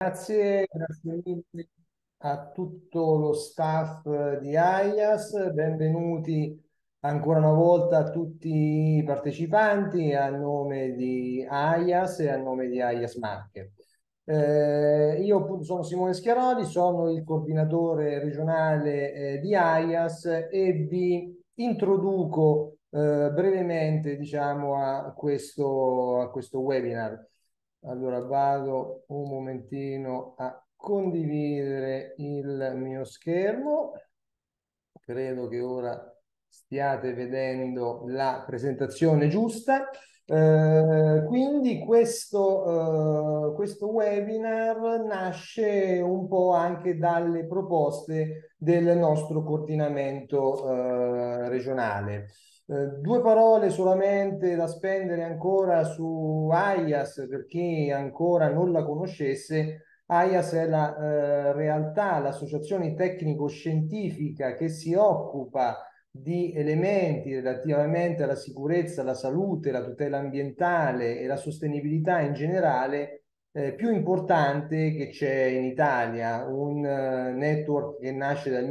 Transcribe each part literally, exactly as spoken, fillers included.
Grazie, grazie mille a tutto lo staff di AIAS, benvenuti ancora una volta a tutti i partecipanti a nome di AIAS e a nome di AIAS Marche. Eh, io appunto sono Simone Schiaroli, sono il coordinatore regionale eh, di AIAS e vi introduco eh, brevemente, diciamo, a questo, a questo webinar. Allora vado un momentino a condividere il mio schermo. Credo che ora stiate vedendo la presentazione giusta. Eh, quindi questo, eh, questo webinar nasce un po' anche dalle proposte del nostro coordinamento eh, regionale. Eh, due parole solamente da spendere ancora su AIAS per chi ancora non la conoscesse. AIAS è la eh, realtà, l'associazione tecnico-scientifica che si occupa di elementi relativamente alla sicurezza, alla salute, la tutela ambientale e la sostenibilità in generale eh, più importante che c'è in Italia, un uh, network che nasce dal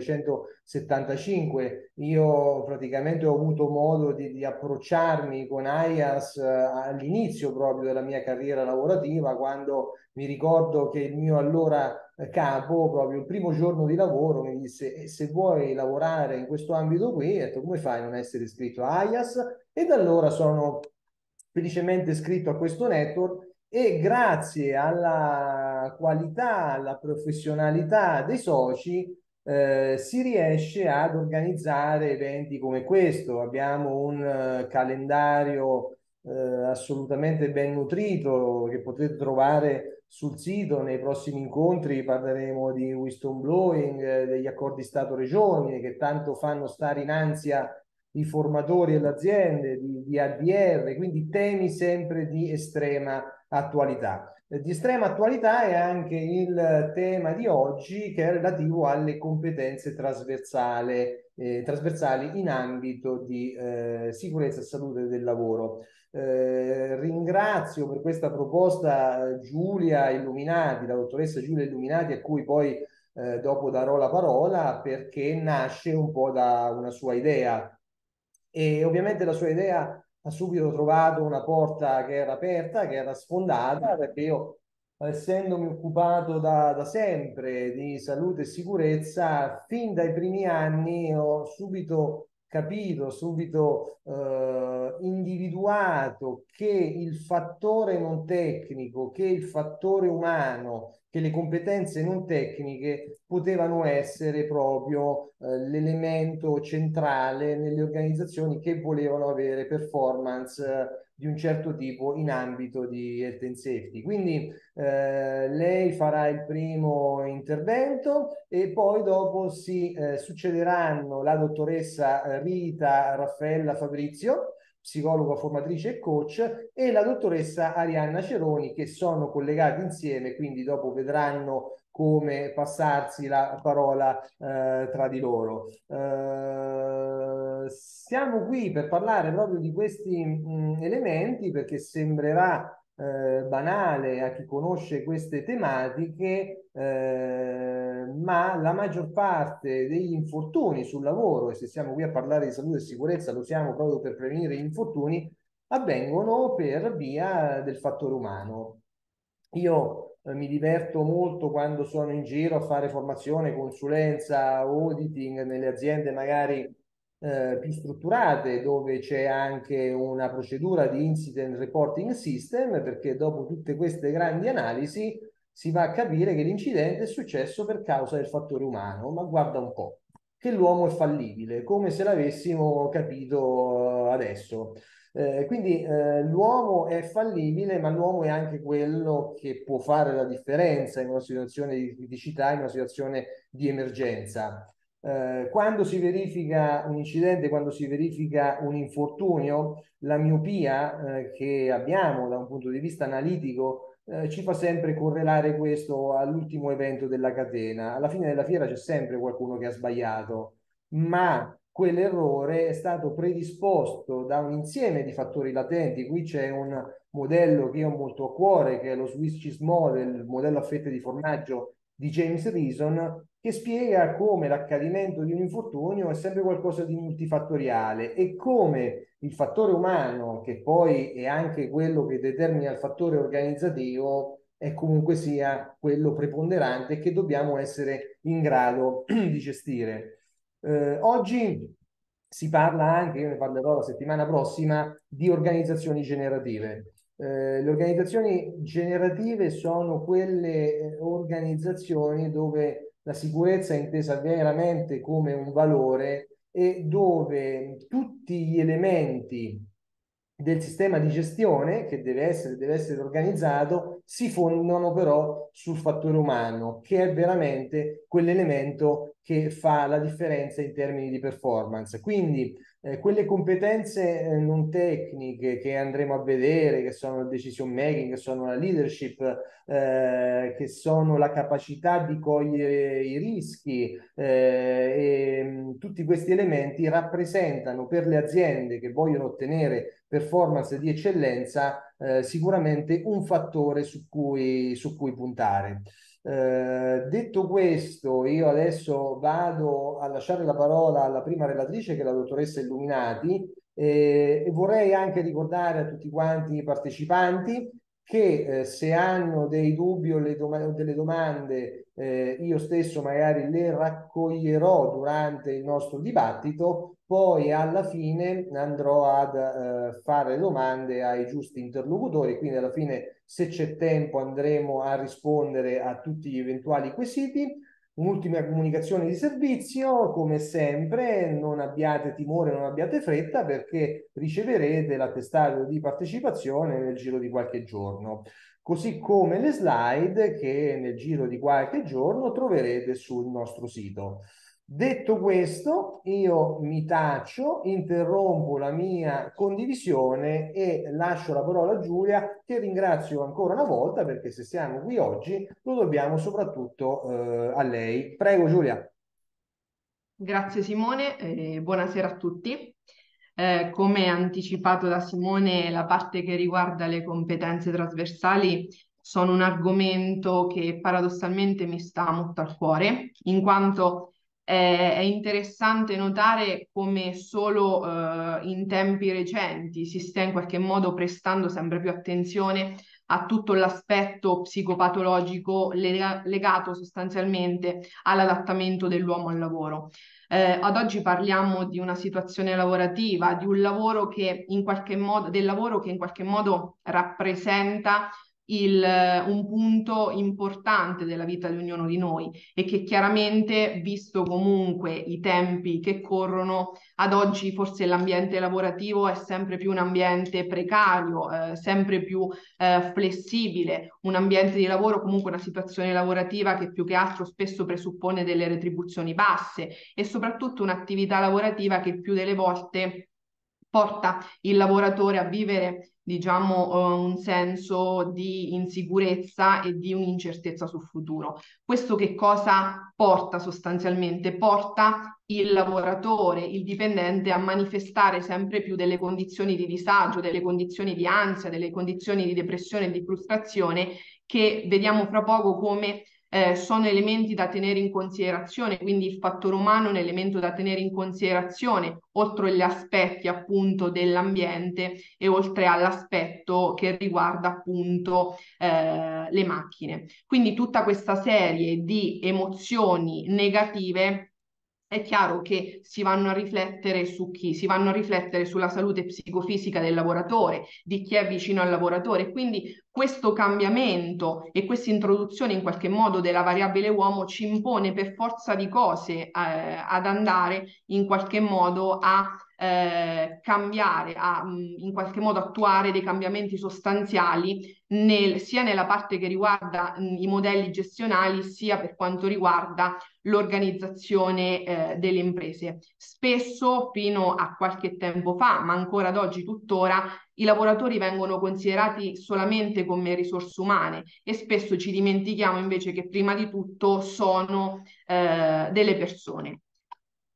millenovecentosettantacinque. Io praticamente ho avuto modo di, di approcciarmi con AIAS uh, all'inizio proprio della mia carriera lavorativa, quando mi ricordo che il mio allora capo, proprio il primo giorno di lavoro, mi disse: e se vuoi lavorare in questo ambito qui, ho detto, come fai a non essere iscritto a AIAS? E da allora sono felicemente iscritto a questo network e grazie alla qualità, alla professionalità dei soci eh, si riesce ad organizzare eventi come questo. Abbiamo un uh, calendario eh, assolutamente ben nutrito che potete trovare sul sito. Nei prossimi incontri parleremo di whistleblowing, eh, degli accordi Stato-Regioni che tanto fanno stare in ansia i formatori e le aziende, di, di A D R, quindi temi sempre di estrema attualità. Di estrema attualità è anche il tema di oggi, che è relativo alle competenze trasversali, eh, trasversali in ambito di eh, sicurezza e salute del lavoro. Eh, ringrazio per questa proposta Giulia Illuminati, la dottoressa Giulia Illuminati, a cui poi eh, dopo darò la parola, perché nasce un po' da una sua idea. E ovviamente la sua idea ha subito trovato una porta che era aperta, che era sfondata, perché io, essendomi occupato da, da sempre di salute e sicurezza, fin dai primi anni ho subito capito, subito eh, individuato che il fattore non tecnico, che il fattore umano, che le competenze non tecniche potevano essere proprio eh, l'elemento centrale nelle organizzazioni che volevano avere performance eh, di un certo tipo in ambito di health and safety. Quindi eh, lei farà il primo intervento e poi dopo si eh, succederanno la dottoressa eh, Rita Raffaella Fabrizio, psicologa formatrice e coach, e la dottoressa Arianna Ceroni, che sono collegati insieme, quindi dopo vedranno come passarsi la parola eh, tra di loro. Eh, siamo qui per parlare proprio di questi mh, elementi, perché sembrerà eh, banale a chi conosce queste tematiche, eh, ma la maggior parte degli infortuni sul lavoro, e se siamo qui a parlare di salute e sicurezza lo siamo proprio per prevenire gli infortuni, avvengono per via del fattore umano. Io eh, mi diverto molto quando sono in giro a fare formazione, consulenza, auditing nelle aziende magari eh, più strutturate, dove c'è anche una procedura di incident reporting system, perché dopo tutte queste grandi analisi si va a capire che l'incidente è successo per causa del fattore umano. Ma guarda un po', che l'uomo è fallibile, come se l'avessimo capito eh, adesso. Eh, quindi eh, l'uomo è fallibile, ma l'uomo è anche quello che può fare la differenza in una situazione di criticità, in una situazione di emergenza. Eh, quando si verifica un incidente, quando si verifica un infortunio, la miopia eh, che abbiamo da un punto di vista analitico eh, ci fa sempre correlare questo all'ultimo evento della catena. Alla fine della fiera c'è sempre qualcuno che ha sbagliato, ma quell'errore è stato predisposto da un insieme di fattori latenti. Qui c'è un modello che io ho molto a cuore, che è lo Swiss Cheese Model, il modello a fette di formaggio di James Reason, che spiega come l'accadimento di un infortunio è sempre qualcosa di multifattoriale e come il fattore umano, che poi è anche quello che determina il fattore organizzativo, è comunque sia quello preponderante che dobbiamo essere in grado di gestire. Eh, oggi si parla anche, io ne parlerò la settimana prossima, di organizzazioni generative. Eh, le organizzazioni generative sono quelle eh, organizzazioni dove la sicurezza è intesa veramente come un valore e dove tutti gli elementi del sistema di gestione che deve essere, deve essere organizzato si fondano però sul fattore umano, che è veramente quell'elemento che fa la differenza in termini di performance. Quindi eh, quelle competenze eh, non tecniche che andremo a vedere, che sono il decision making, che sono la leadership, eh, che sono la capacità di cogliere i rischi, eh, e mh, tutti questi elementi rappresentano per le aziende che vogliono ottenere performance di eccellenza eh, sicuramente un fattore su cui, su cui puntare. Eh, detto questo, io adesso vado a lasciare la parola alla prima relatrice, che è la dottoressa Illuminati, eh, e vorrei anche ricordare a tutti quanti i partecipanti che eh, se hanno dei dubbi o le dom- delle domande, eh, io stesso magari le raccoglierò durante il nostro dibattito, poi alla fine andrò ad eh, fare domande ai giusti interlocutori, quindi alla fine se c'è tempo andremo a rispondere a tutti gli eventuali quesiti. Un'ultima comunicazione di servizio, come sempre, non abbiate timore, non abbiate fretta perché riceverete l'attestato di partecipazione nel giro di qualche giorno, così come le slide che nel giro di qualche giorno troverete sul nostro sito. Detto questo, io mi taccio, interrompo la mia condivisione e lascio la parola a Giulia, che ringrazio ancora una volta perché se siamo qui oggi lo dobbiamo soprattutto eh, a lei. Prego, Giulia. Grazie Simone, e buonasera a tutti. Eh, come anticipato da Simone, la parte che riguarda le competenze trasversali sono un argomento che paradossalmente mi sta molto al cuore, in quanto eh, è interessante notare come solo eh, in tempi recenti si stia in qualche modo prestando sempre più attenzione a tutto l'aspetto psicopatologico lega- legato sostanzialmente all'adattamento dell'uomo al lavoro. Eh, ad oggi parliamo di una situazione lavorativa, di un lavoro che in qualche modo, del lavoro che in qualche modo rappresenta il, un punto importante della vita di ognuno di noi e che chiaramente, visto comunque i tempi che corrono, ad oggi forse l'ambiente lavorativo è sempre più un ambiente precario, eh, sempre più eh, flessibile, un ambiente di lavoro, comunque una situazione lavorativa che più che altro spesso presuppone delle retribuzioni basse e soprattutto un'attività lavorativa che più delle volte porta il lavoratore a vivere, diciamo, eh, un senso di insicurezza e di un'incertezza sul futuro. Questo che cosa porta sostanzialmente? Porta il lavoratore, il dipendente a manifestare sempre più delle condizioni di disagio, delle condizioni di ansia, delle condizioni di depressione e di frustrazione che vediamo fra poco come eh, sono elementi da tenere in considerazione, quindi il fattore umano è un elemento da tenere in considerazione, oltre agli aspetti appunto dell'ambiente e oltre all'aspetto che riguarda appunto eh, le macchine. Quindi tutta questa serie di emozioni negative è chiaro che si vanno a riflettere su chi? Si vanno a riflettere sulla salute psicofisica del lavoratore, di chi è vicino al lavoratore. Quindi questo cambiamento e questa introduzione in qualche modo della variabile uomo ci impone per forza di cose eh, ad andare in qualche modo a eh, cambiare, a mh, in qualche modo attuare dei cambiamenti sostanziali nel, sia nella parte che riguarda mh, i modelli gestionali, sia per quanto riguarda l'organizzazione eh, delle imprese. Spesso, fino a qualche tempo fa, ma ancora ad oggi tuttora, i lavoratori vengono considerati solamente come risorse umane e spesso ci dimentichiamo invece che prima di tutto sono eh, delle persone.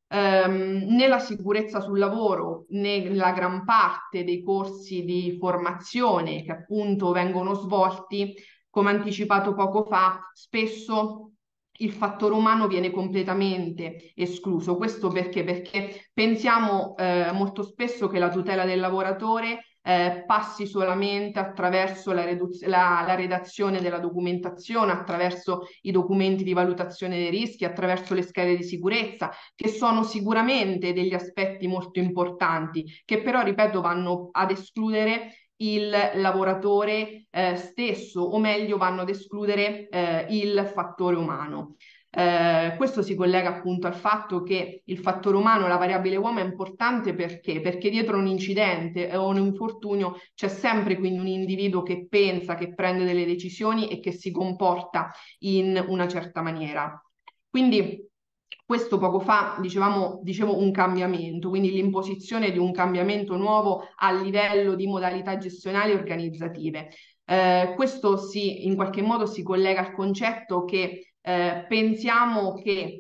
ehm, né la sicurezza sul lavoro né la gran parte dei corsi di formazione che appunto vengono svolti, come anticipato poco fa, spesso il fattore umano viene completamente escluso. Questo perché? Perché pensiamo eh, molto spesso che la tutela del lavoratore eh, passi solamente attraverso la, la, la redazione della documentazione, attraverso i documenti di valutazione dei rischi, attraverso le schede di sicurezza, che sono sicuramente degli aspetti molto importanti, che però, ripeto, vanno ad escludere il lavoratore eh, stesso, o meglio vanno ad escludere eh, il fattore umano. Eh, questo si collega appunto al fatto che il fattore umano, la variabile uomo, è importante perché? Perché dietro un incidente o un infortunio c'è sempre quindi un individuo che pensa, che prende delle decisioni e che si comporta in una certa maniera. Quindi questo poco fa dicevamo, dicevo un cambiamento, quindi l'imposizione di un cambiamento nuovo a livello di modalità gestionali e organizzative. Eh, questo si, in qualche modo si collega al concetto che eh, pensiamo che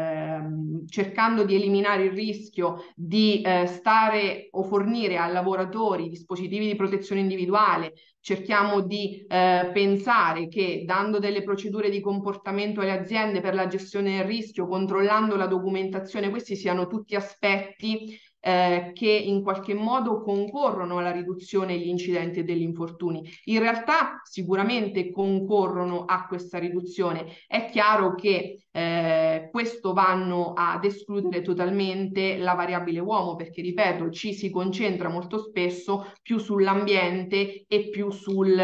ehm, cercando di eliminare il rischio di eh, stare o fornire ai lavoratori dispositivi di protezione individuale, cerchiamo di eh, pensare che dando delle procedure di comportamento alle aziende per la gestione del rischio, controllando la documentazione, questi siano tutti aspetti eh, che in qualche modo concorrono alla riduzione degli incidenti e degli infortuni. In realtà sicuramente concorrono a questa riduzione. È chiaro che eh, questo vanno ad escludere totalmente la variabile uomo, perché ripeto, ci si concentra molto spesso più sull'ambiente e più sul,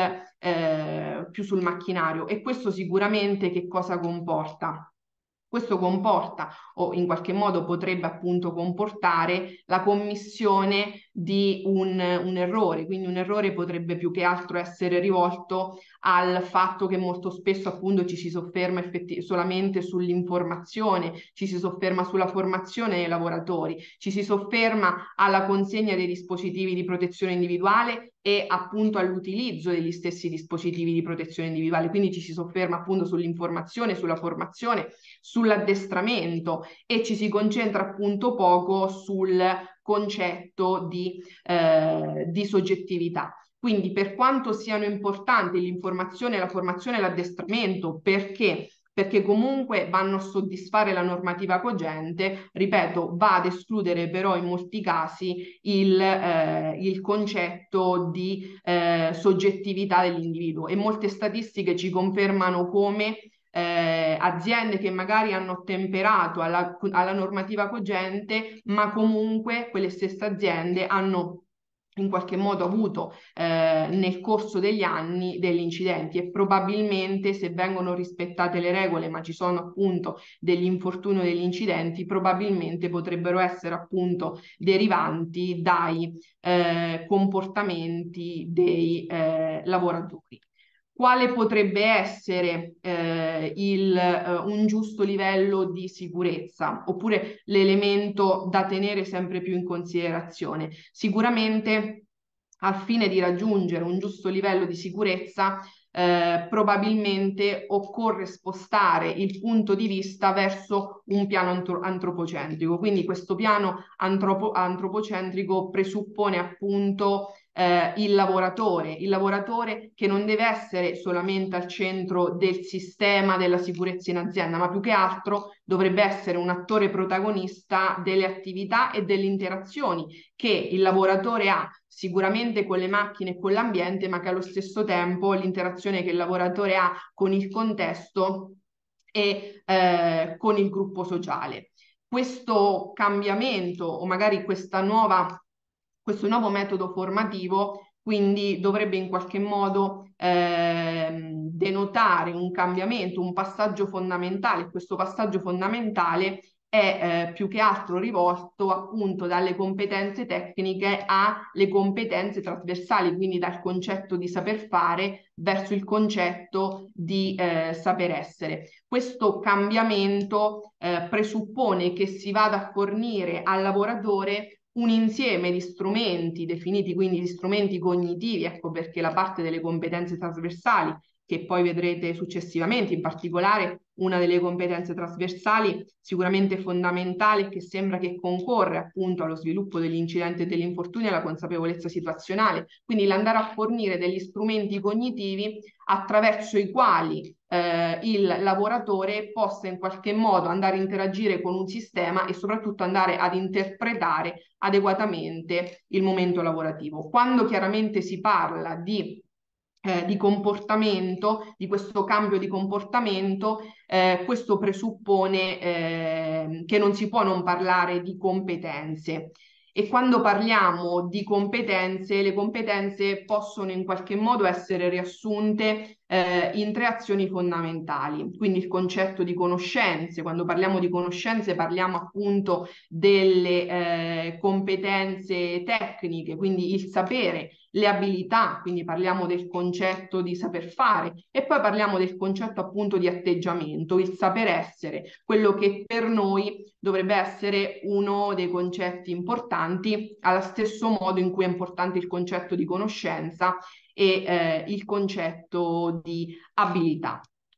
eh, più sul macchinario. E questo sicuramente che cosa comporta? Questo comporta o in qualche modo potrebbe appunto comportare la commissione di un, un errore, quindi un errore potrebbe più che altro essere rivolto al fatto che molto spesso appunto ci si sofferma solamente sull'informazione, ci si sofferma sulla formazione dei lavoratori, ci si sofferma alla consegna dei dispositivi di protezione individuale e appunto all'utilizzo degli stessi dispositivi di protezione individuale, quindi ci si sofferma appunto sull'informazione, sulla formazione, sull'addestramento e ci si concentra appunto poco sul concetto di, eh, di soggettività. Quindi per quanto siano importanti l'informazione, la formazione e l'addestramento, perché? Perché comunque vanno a soddisfare la normativa cogente, ripeto, va ad escludere però in molti casi il, eh, il concetto di eh, soggettività dell'individuo e molte statistiche ci confermano come eh, aziende che magari hanno ottemperato alla, alla normativa cogente, ma comunque quelle stesse aziende hanno in qualche modo avuto eh, nel corso degli anni degli incidenti e probabilmente se vengono rispettate le regole ma ci sono appunto degli infortuni o degli incidenti probabilmente potrebbero essere appunto derivanti dai eh, comportamenti dei eh, lavoratori. Quale potrebbe essere eh, il, eh, un giusto livello di sicurezza oppure l'elemento da tenere sempre più in considerazione? Sicuramente al fine di raggiungere un giusto livello di sicurezza eh, probabilmente occorre spostare il punto di vista verso un piano antro antropocentrico. Quindi questo piano antropo antropocentrico presuppone appunto eh, il lavoratore, il lavoratore che non deve essere solamente al centro del sistema della sicurezza in azienda, ma più che altro dovrebbe essere un attore protagonista delle attività e delle interazioni che il lavoratore ha sicuramente con le macchine e con l'ambiente, ma che allo stesso tempo l'interazione che il lavoratore ha con il contesto e eh, con il gruppo sociale. Questo cambiamento o magari questa nuova questo nuovo metodo formativo quindi dovrebbe in qualche modo ehm, denotare un cambiamento, un passaggio fondamentale. Questo passaggio fondamentale è eh, più che altro rivolto appunto dalle competenze tecniche alle competenze trasversali, quindi dal concetto di saper fare verso il concetto di eh, saper essere. Questo cambiamento eh, presuppone che si vada a fornire al lavoratore un insieme di strumenti definiti quindi di strumenti cognitivi, ecco perché la parte delle competenze trasversali che poi vedrete successivamente, in particolare una delle competenze trasversali sicuramente fondamentale che sembra che concorre appunto allo sviluppo degli incidenti e degli infortuni è la consapevolezza situazionale, quindi l'andare a fornire degli strumenti cognitivi attraverso i quali eh, il lavoratore possa in qualche modo andare a interagire con un sistema e soprattutto andare ad interpretare adeguatamente il momento lavorativo. Quando chiaramente si parla di Eh, di comportamento, di questo cambio di comportamento, eh, questo presuppone eh, che non si può non parlare di competenze. E quando parliamo di competenze, le competenze possono in qualche modo essere riassunte eh, in tre azioni fondamentali. Quindi il concetto di conoscenze, quando parliamo di conoscenze parliamo appunto delle eh, competenze tecniche, quindi il sapere, le abilità, quindi parliamo del concetto di saper fare e poi parliamo del concetto appunto di atteggiamento, il saper essere, quello che per noi dovrebbe essere uno dei concetti importanti, allo stesso modo in cui è importante il concetto di conoscenza e eh, il concetto di abilità.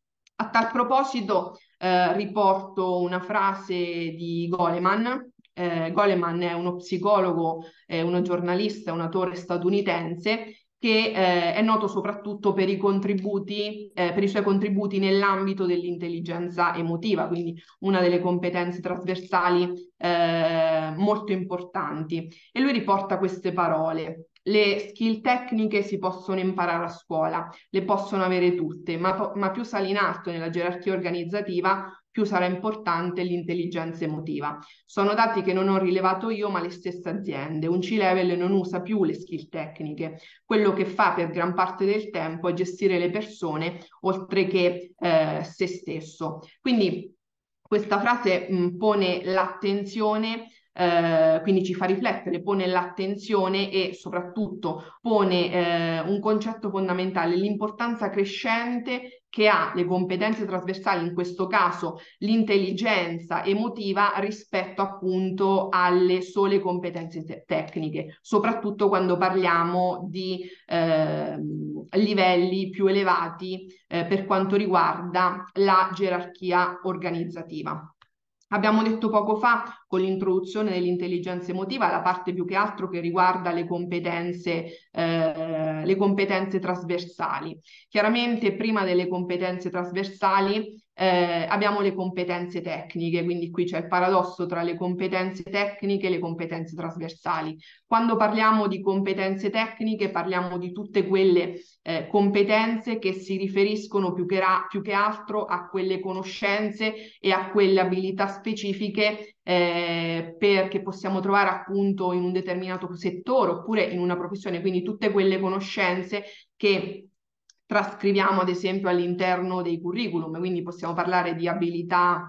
A tal proposito eh, riporto una frase di Goleman. Eh, Goleman è uno psicologo, eh, uno giornalista, un autore statunitense che eh, è noto soprattutto per i contributi, eh, per i suoi contributi nell'ambito dell'intelligenza emotiva, quindi una delle competenze trasversali eh, molto importanti. E lui riporta queste parole. Le skill tecniche si possono imparare a scuola, le possono avere tutte, ma, ma più sali in alto nella gerarchia organizzativa, più sarà importante l'intelligenza emotiva. Sono dati che non ho rilevato io, ma le stesse aziende. Un C-level non usa più le skill tecniche. Quello che fa per gran parte del tempo è gestire le persone, oltre che eh, se stesso. Quindi questa frase mh, pone l'attenzione eh, quindi ci fa riflettere, pone l'attenzione e soprattutto pone eh, un concetto fondamentale, l'importanza crescente che ha le competenze trasversali, in questo caso l'intelligenza emotiva, rispetto appunto alle sole competenze te tecniche, soprattutto quando parliamo di eh, livelli più elevati eh, per quanto riguarda la gerarchia organizzativa. Abbiamo detto poco fa, con l'introduzione dell'intelligenza emotiva, la parte più che altro che riguarda le competenze, eh, le competenze trasversali. Chiaramente prima delle competenze trasversali eh, abbiamo le competenze tecniche, quindi qui c'è il paradosso tra le competenze tecniche e le competenze trasversali. Quando parliamo di competenze tecniche parliamo di tutte quelle eh, competenze che si riferiscono più che, più che altro a quelle conoscenze e a quelle abilità specifiche eh, perché possiamo trovare appunto in un determinato settore oppure in una professione, quindi tutte quelle conoscenze che trascriviamo ad esempio all'interno dei curriculum, quindi possiamo parlare di abilità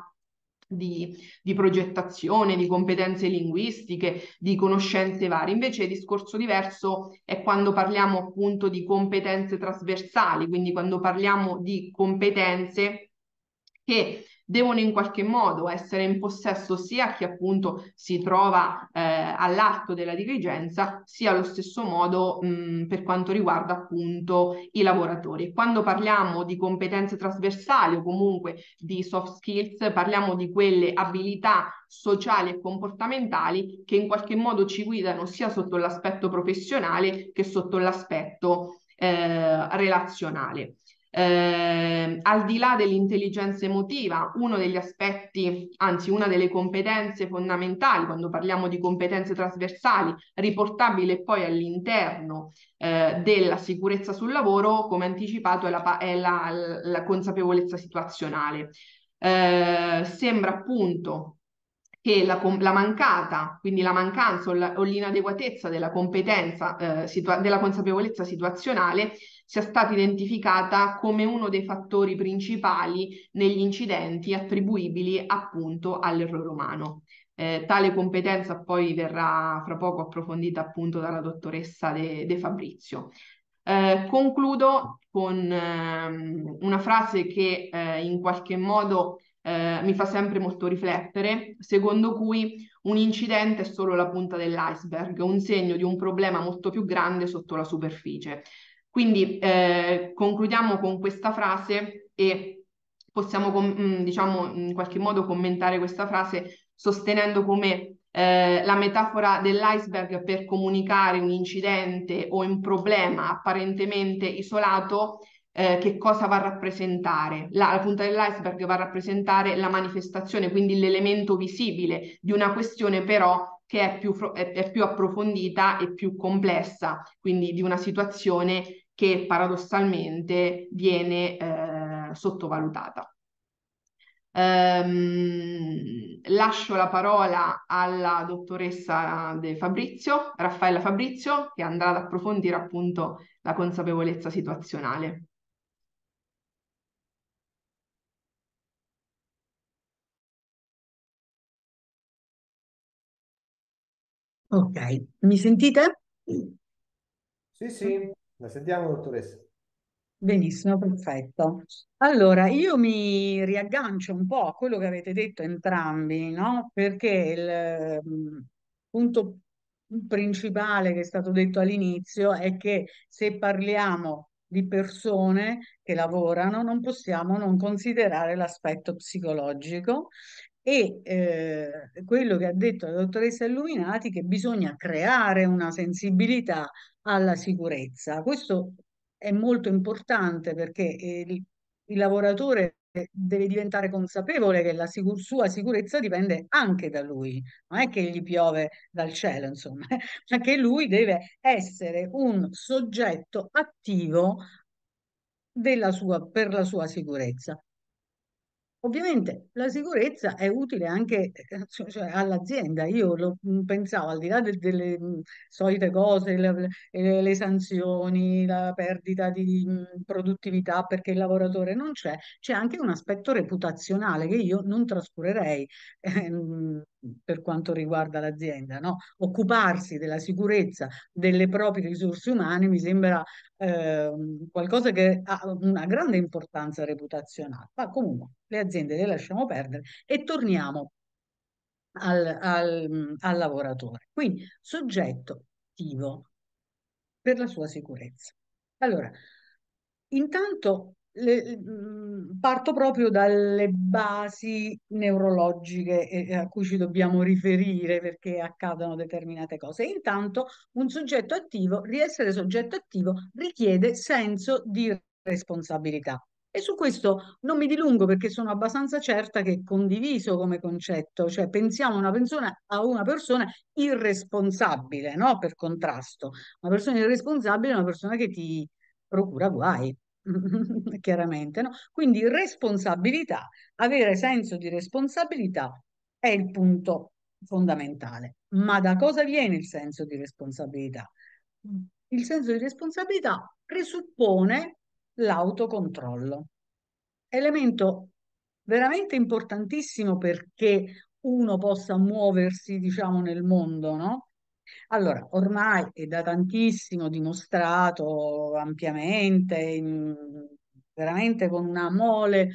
Di, di progettazione, di competenze linguistiche, di conoscenze varie. Invece il discorso diverso è quando parliamo appunto di competenze trasversali, quindi quando parliamo di competenze che devono in qualche modo essere in possesso sia a chi appunto si trova eh, all'atto della dirigenza, sia allo stesso modo mh, per quanto riguarda appunto i lavoratori. Quando parliamo di competenze trasversali o comunque di soft skills, parliamo di quelle abilità sociali e comportamentali che in qualche modo ci guidano sia sotto l'aspetto professionale che sotto l'aspetto eh, relazionale. Eh, al di là dell'intelligenza emotiva, uno degli aspetti, anzi una delle competenze fondamentali quando parliamo di competenze trasversali, riportabile poi all'interno eh, della sicurezza sul lavoro, come anticipato, è la, è la, la consapevolezza situazionale. Eh, sembra appunto che la, la mancata, quindi la mancanza o l'inadeguatezza della competenza, eh, della consapevolezza situazionale sia stata identificata come uno dei fattori principali negli incidenti attribuibili appunto all'errore umano. Eh, tale competenza poi verrà fra poco approfondita appunto dalla dottoressa De, De Fabrizio. Eh, concludo con ehm, una frase che eh, in qualche modo eh, mi fa sempre molto riflettere, secondo cui un incidente è solo la punta dell'iceberg, un segno di un problema molto più grande sotto la superficie. Quindi eh, concludiamo con questa frase e possiamo, com- mh, diciamo, in qualche modo commentare questa frase sostenendo come eh, la metafora dell'iceberg per comunicare un incidente o un problema apparentemente isolato, eh, che cosa va a rappresentare? La, la punta dell'iceberg va a rappresentare la manifestazione, quindi l'elemento visibile di una questione però che è più, fro- è, è più approfondita e più complessa, quindi di una situazione che paradossalmente viene eh, sottovalutata. Ehm, lascio la parola alla dottoressa De Fabrizio, Raffaella Fabrizio, che andrà ad approfondire appunto la consapevolezza situazionale. Ok, mi sentite? Sì, sì, la sentiamo, dottoressa. Benissimo, perfetto. Allora, io mi riaggancio un po' a quello che avete detto entrambi, no? Perché il mm, punto principale che è stato detto all'inizio è che se parliamo di persone che lavorano, non possiamo non considerare l'aspetto psicologico e eh, quello che ha detto la dottoressa Illuminati, che bisogna creare una sensibilità alla sicurezza. Questo è molto importante perché eh, il, il lavoratore deve diventare consapevole che la sicur- sua sicurezza dipende anche da lui, non è che gli piove dal cielo, insomma, ma che lui deve essere un soggetto attivo della sua- per la sua sicurezza. Ovviamente la sicurezza è utile anche eh, cioè, cioè, all'azienda. Io lo, mh, pensavo, al di là de- delle mh, solite cose, le, le- le sanzioni, la perdita di mh, produttività perché il lavoratore non c'è, c'è anche un aspetto reputazionale che io non trascurerei ehm, per quanto riguarda l'azienda, no? Occuparsi della sicurezza delle proprie risorse umane mi sembra ehm, qualcosa che ha una grande importanza reputazionale. Ma comunque le aziende le lasciamo perdere e torniamo al, al- al lavoratore. Quindi soggetto attivo per la sua sicurezza. Allora, intanto le- mh, parto proprio dalle basi neurologiche eh, a cui ci dobbiamo riferire perché accadono determinate cose. Intanto un soggetto attivo, di essere soggetto attivo, richiede senso di responsabilità. E su questo non mi dilungo perché sono abbastanza certa che è condiviso come concetto, cioè pensiamo a una persona, a una persona irresponsabile, no? Per contrasto. Una persona irresponsabile è una persona che ti procura guai, chiaramente, no? Quindi responsabilità, avere senso di responsabilità è il punto fondamentale. Ma da cosa viene il senso di responsabilità? Il senso di responsabilità presuppone l'autocontrollo, elemento veramente importantissimo perché uno possa muoversi, diciamo, nel mondo, no? Allora, ormai è da tantissimo dimostrato ampiamente, in- veramente con una mole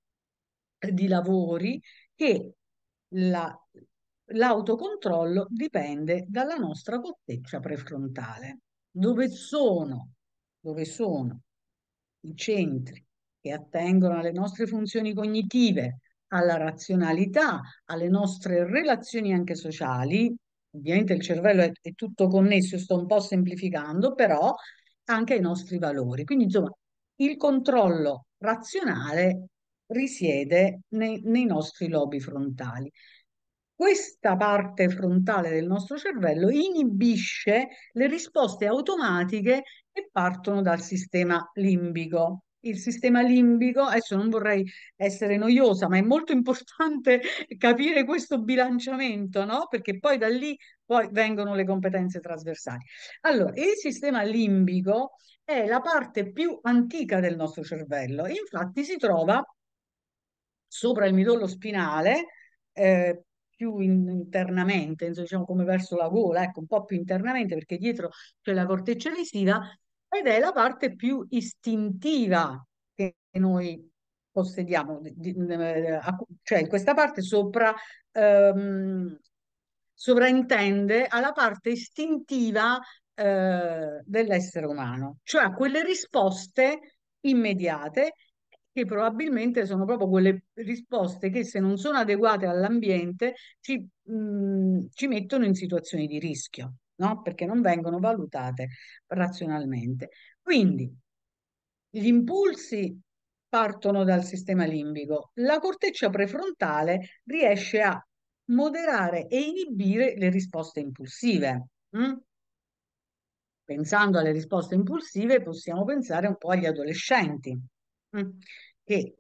di lavori, che la- l'autocontrollo dipende dalla nostra corteccia prefrontale, dove sono, dove sono i centri che attengono alle nostre funzioni cognitive, alla razionalità, alle nostre relazioni anche sociali. Ovviamente il cervello è, è tutto connesso, sto un po' semplificando, però anche ai nostri valori. Quindi, insomma, il controllo razionale risiede nei, nei nostri lobi frontali. Questa parte frontale del nostro cervello inibisce le risposte automatiche che partono dal sistema limbico. Il sistema limbico, adesso non vorrei essere noiosa, ma è molto importante capire questo bilanciamento, no? Perché poi da lì poi vengono le competenze trasversali. Allora, il sistema limbico è la parte più antica del nostro cervello, infatti si trova sopra il midollo spinale, eh, più in- internamente, insomma, diciamo come verso la gola, ecco, un po' più internamente perché dietro c'è la corteccia visiva ed è la parte più istintiva che noi possediamo, di- di- eh, a cu- cioè questa parte sopra ehm, sovraintende alla parte istintiva eh, dell'essere umano, cioè a quelle risposte immediate che probabilmente sono proprio quelle risposte che se non sono adeguate all'ambiente ci, mh, ci mettono in situazioni di rischio, no? Perché non vengono valutate razionalmente. Quindi gli impulsi partono dal sistema limbico, la corteccia prefrontale riesce a moderare e inibire le risposte impulsive. Mm? Pensando alle risposte impulsive, possiamo pensare un po' agli adolescenti, mm, che,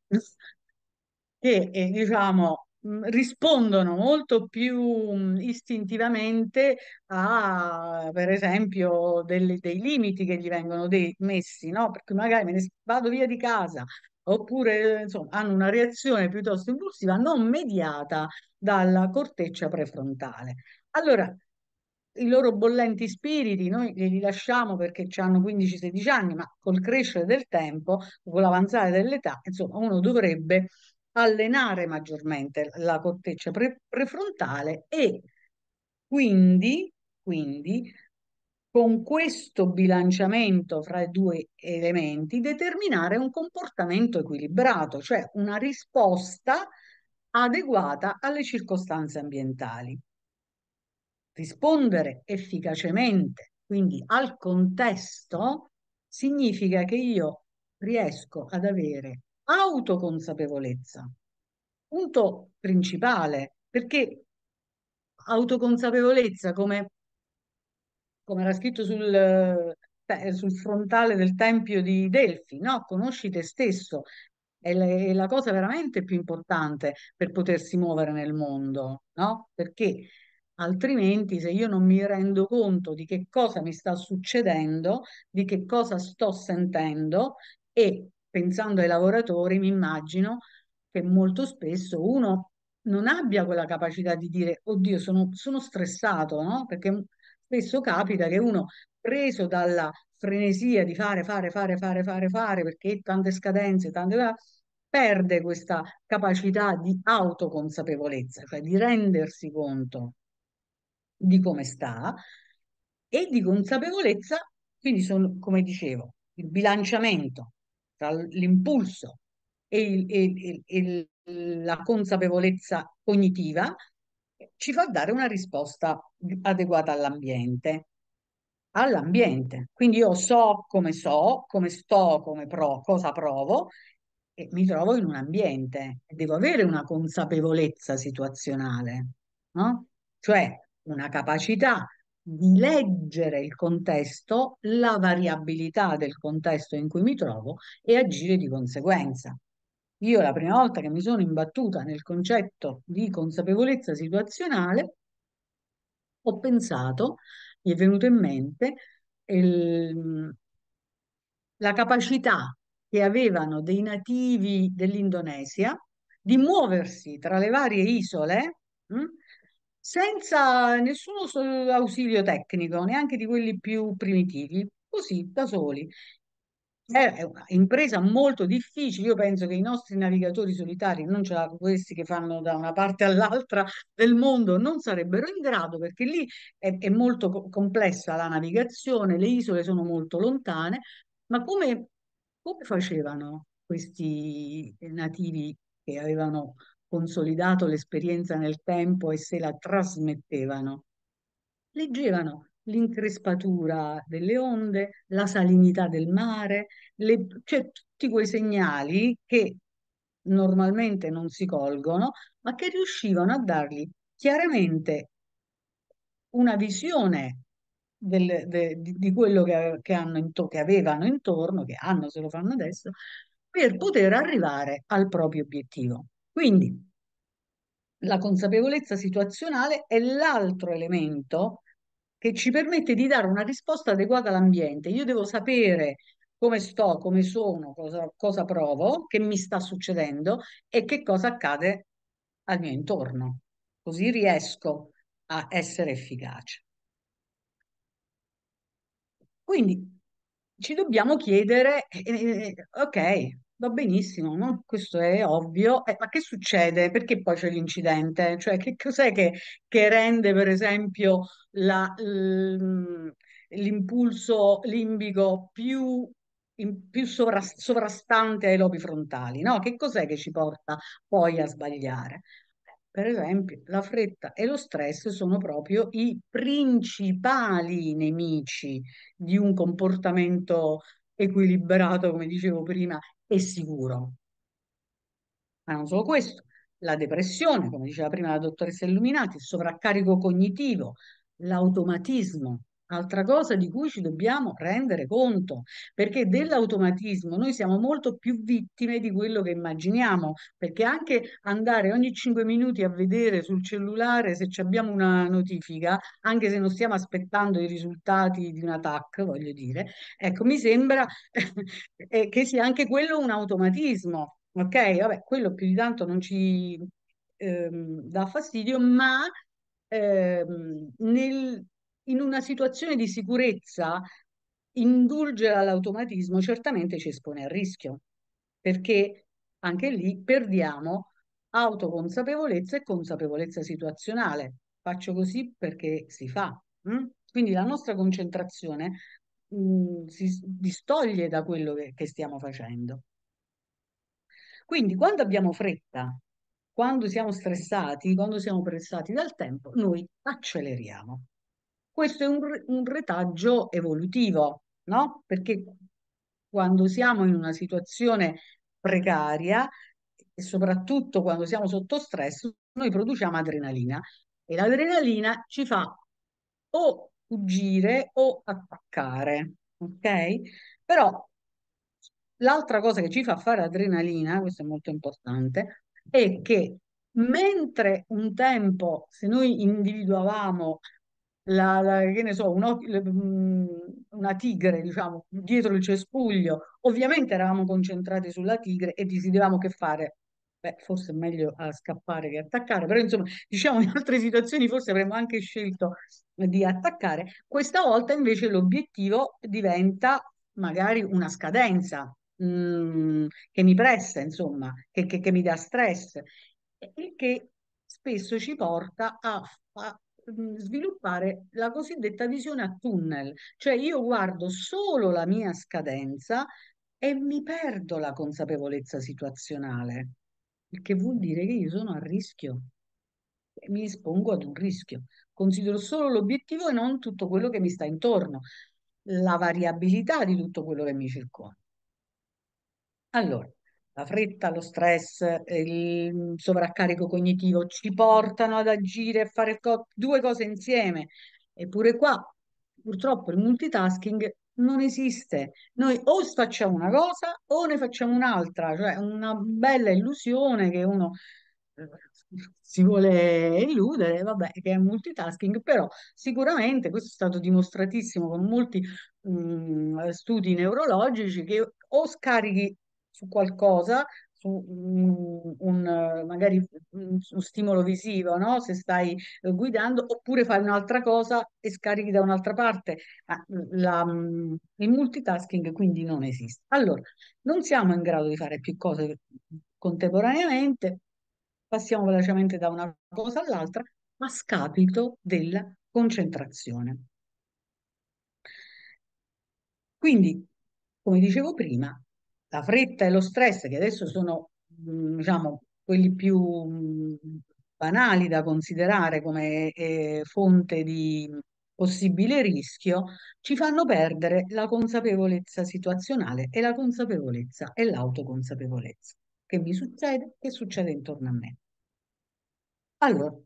che eh, diciamo, mh, rispondono molto più mh, istintivamente a, per esempio, delle- dei limiti che gli vengono de- messi, no? Perché magari me ne s- vado via di casa, oppure, insomma, hanno una reazione piuttosto impulsiva, non mediata dalla corteccia prefrontale. Allora, i loro bollenti spiriti noi li lasciamo perché hanno quindici sedici anni, ma col crescere del tempo, con l'avanzare dell'età, insomma, uno dovrebbe allenare maggiormente la corteccia pre- prefrontale e quindi, quindi con questo bilanciamento fra i due elementi determinare un comportamento equilibrato, cioè una risposta adeguata alle circostanze ambientali. Rispondere efficacemente, quindi al contesto, significa che io riesco ad avere autoconsapevolezza, punto principale, perché autoconsapevolezza, come, come era scritto sul, eh, sul frontale del Tempio di Delfi, no? Conosci te stesso, è la, è la cosa veramente più importante per potersi muovere nel mondo, no? Perché altrimenti, se io non mi rendo conto di che cosa mi sta succedendo, di che cosa sto sentendo, e pensando ai lavoratori, mi immagino che molto spesso uno non abbia quella capacità di dire, oddio, sono, sono stressato, no? Perché spesso capita che uno, preso dalla frenesia di fare, fare, fare, fare, fare, fare, perché tante scadenze, tante perde questa capacità di autoconsapevolezza, cioè di rendersi conto di come sta e di consapevolezza, quindi sono, come dicevo, il bilanciamento tra l'impulso e, il- e- e- e la consapevolezza cognitiva ci fa dare una risposta adeguata all'ambiente. All'ambiente. Quindi io so come so, come sto, come pro, cosa provo e mi trovo in un ambiente e devo avere una consapevolezza situazionale, no? Cioè una capacità di leggere il contesto, la variabilità del contesto in cui mi trovo e agire di conseguenza. Io la prima volta che mi sono imbattuta nel concetto di consapevolezza situazionale, ho pensato, mi è venuto in mente il- la capacità che avevano dei nativi dell'Indonesia di muoversi tra le varie isole, mh, senza nessuno so- ausilio tecnico, neanche di quelli più primitivi, così da soli. È è un'impresa molto difficile. Io penso che i nostri navigatori solitari, non ce l'hanno questi che fanno da una parte all'altra del mondo, non sarebbero in grado perché lì è, è molto co- complessa la navigazione, le isole sono molto lontane, ma come, come facevano questi nativi che avevano consolidato l'esperienza nel tempo e se la trasmettevano? Leggevano l'increspatura delle onde, la salinità del mare, le- cioè tutti quei segnali che normalmente non si colgono, ma che riuscivano a dargli chiaramente una visione del- de- di, di quello che, che hanno into- che avevano intorno, che hanno se lo fanno adesso, per poter arrivare al proprio obiettivo. Quindi la consapevolezza situazionale è l'altro elemento che ci permette di dare una risposta adeguata all'ambiente. Io devo sapere come sto, come sono, cosa, cosa provo, che mi sta succedendo e che cosa accade al mio intorno. Così riesco a essere efficace. Quindi ci dobbiamo chiedere, eh, eh, ok, va benissimo, no? Questo è ovvio, eh, ma che succede? Perché poi c'è l'incidente? Cioè, che cos'è che, che rende, per esempio, la, l- l'impulso limbico più, in- più sovra- sovrastante ai lobi frontali, no? Che cos'è che ci porta poi a sbagliare? Per esempio, la fretta e lo stress sono proprio i principali nemici di un comportamento equilibrato, come dicevo prima, e sicuro. Ma non solo questo, la depressione, come diceva prima la dottoressa Illuminati, il sovraccarico cognitivo, l'automatismo, altra cosa di cui ci dobbiamo rendere conto, perché dell'automatismo noi siamo molto più vittime di quello che immaginiamo, perché anche andare ogni cinque minuti a vedere sul cellulare se ci abbiamo una notifica, anche se non stiamo aspettando i risultati di una T A C, voglio dire, ecco, mi sembra eh, che sia anche quello un automatismo. Ok, vabbè, quello più di tanto non ci ehm, dà fastidio, ma ehm, nel- in una situazione di sicurezza indulgere all'automatismo certamente ci espone al rischio, perché anche lì perdiamo autoconsapevolezza e consapevolezza situazionale. Faccio così perché si fa. Mm? Quindi la nostra concentrazione mm, si s- distoglie da quello che che stiamo facendo. Quindi quando abbiamo fretta, quando siamo stressati, quando siamo pressati dal tempo, noi acceleriamo. Questo è un, re- un retaggio evolutivo, no? Perché quando siamo in una situazione precaria e soprattutto quando siamo sotto stress, noi produciamo adrenalina e l'adrenalina ci fa o fuggire o attaccare, ok? Però l'altra cosa che ci fa fare adrenalina, questo è molto importante, è che mentre un tempo, se noi individuavamo la, la- che ne so, un oc- le- mm, una tigre, diciamo, dietro il cespuglio, ovviamente eravamo concentrati sulla tigre e decidevamo che fare. Beh, forse è meglio a scappare che attaccare, però insomma, diciamo in altre situazioni forse avremmo anche scelto di attaccare. Questa volta invece l'obiettivo diventa magari una scadenza mm, che mi pressa, insomma, che, che- che mi dà stress, e il che spesso ci porta a, a, mm, sviluppare la cosiddetta visione a tunnel, cioè io guardo solo la mia scadenza e mi perdo la consapevolezza situazionale, il che vuol dire che io sono a rischio, mi espongo ad un rischio, considero solo l'obiettivo e non tutto quello che mi sta intorno, la variabilità di tutto quello che mi circonda. Allora, la fretta, lo stress, eh, il sovraccarico cognitivo ci portano ad agire e fare co- due cose insieme. Eppure qua, purtroppo, il multitasking non esiste. Noi o facciamo una cosa o ne facciamo un'altra, cioè una bella illusione che uno eh, si vuole illudere, vabbè, che è multitasking, però sicuramente questo è stato dimostratissimo con molti mh, studi neurologici che o scarichi su qualcosa, su un, un, eh, magari un, un stimolo visivo, no? Se stai eh, guidando, oppure fai un'altra cosa e scarichi da un'altra parte. Ah, la- mh, il multitasking quindi non esiste. Allora, non siamo in grado di fare più cose contemporaneamente, passiamo velocemente da una cosa all'altra a scapito della concentrazione. Quindi, come dicevo prima, la fretta e lo stress, che adesso sono, mh, diciamo, quelli più mh, banali da considerare come eh, fonte di possibile rischio, ci fanno perdere la consapevolezza situazionale e la consapevolezza e l'autoconsapevolezza. Che mi succede? Che succede intorno a me? Allora,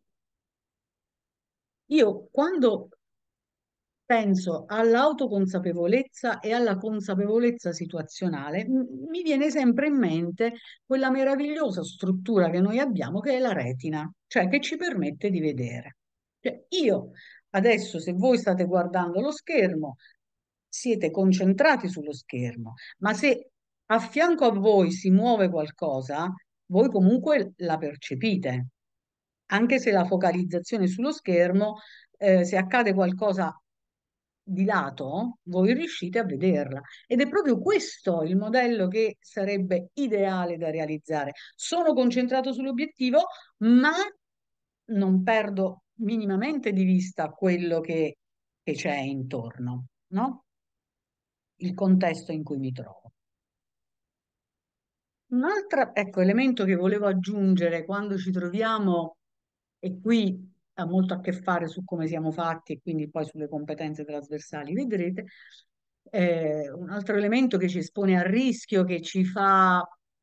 io quando penso all'autoconsapevolezza e alla consapevolezza situazionale, m- mi viene sempre in mente quella meravigliosa struttura che noi abbiamo, che è la retina, cioè che ci permette di vedere. Cioè, io adesso, se voi state guardando lo schermo, siete concentrati sullo schermo, ma se a fianco a voi si muove qualcosa, voi comunque la percepite, anche se la focalizzazione sullo schermo, eh, se accade qualcosa di lato, voi riuscite a vederla. Ed è proprio questo il modello che sarebbe ideale da realizzare. Sono concentrato sull'obiettivo, ma non perdo minimamente di vista quello che, che c'è intorno, no? Il contesto in cui mi trovo. Un altro, ecco, elemento che volevo aggiungere quando ci troviamo, e qui ha molto a che fare su come siamo fatti e quindi poi sulle competenze trasversali, vedrete, eh, un altro elemento che ci espone a rischio, che ci fa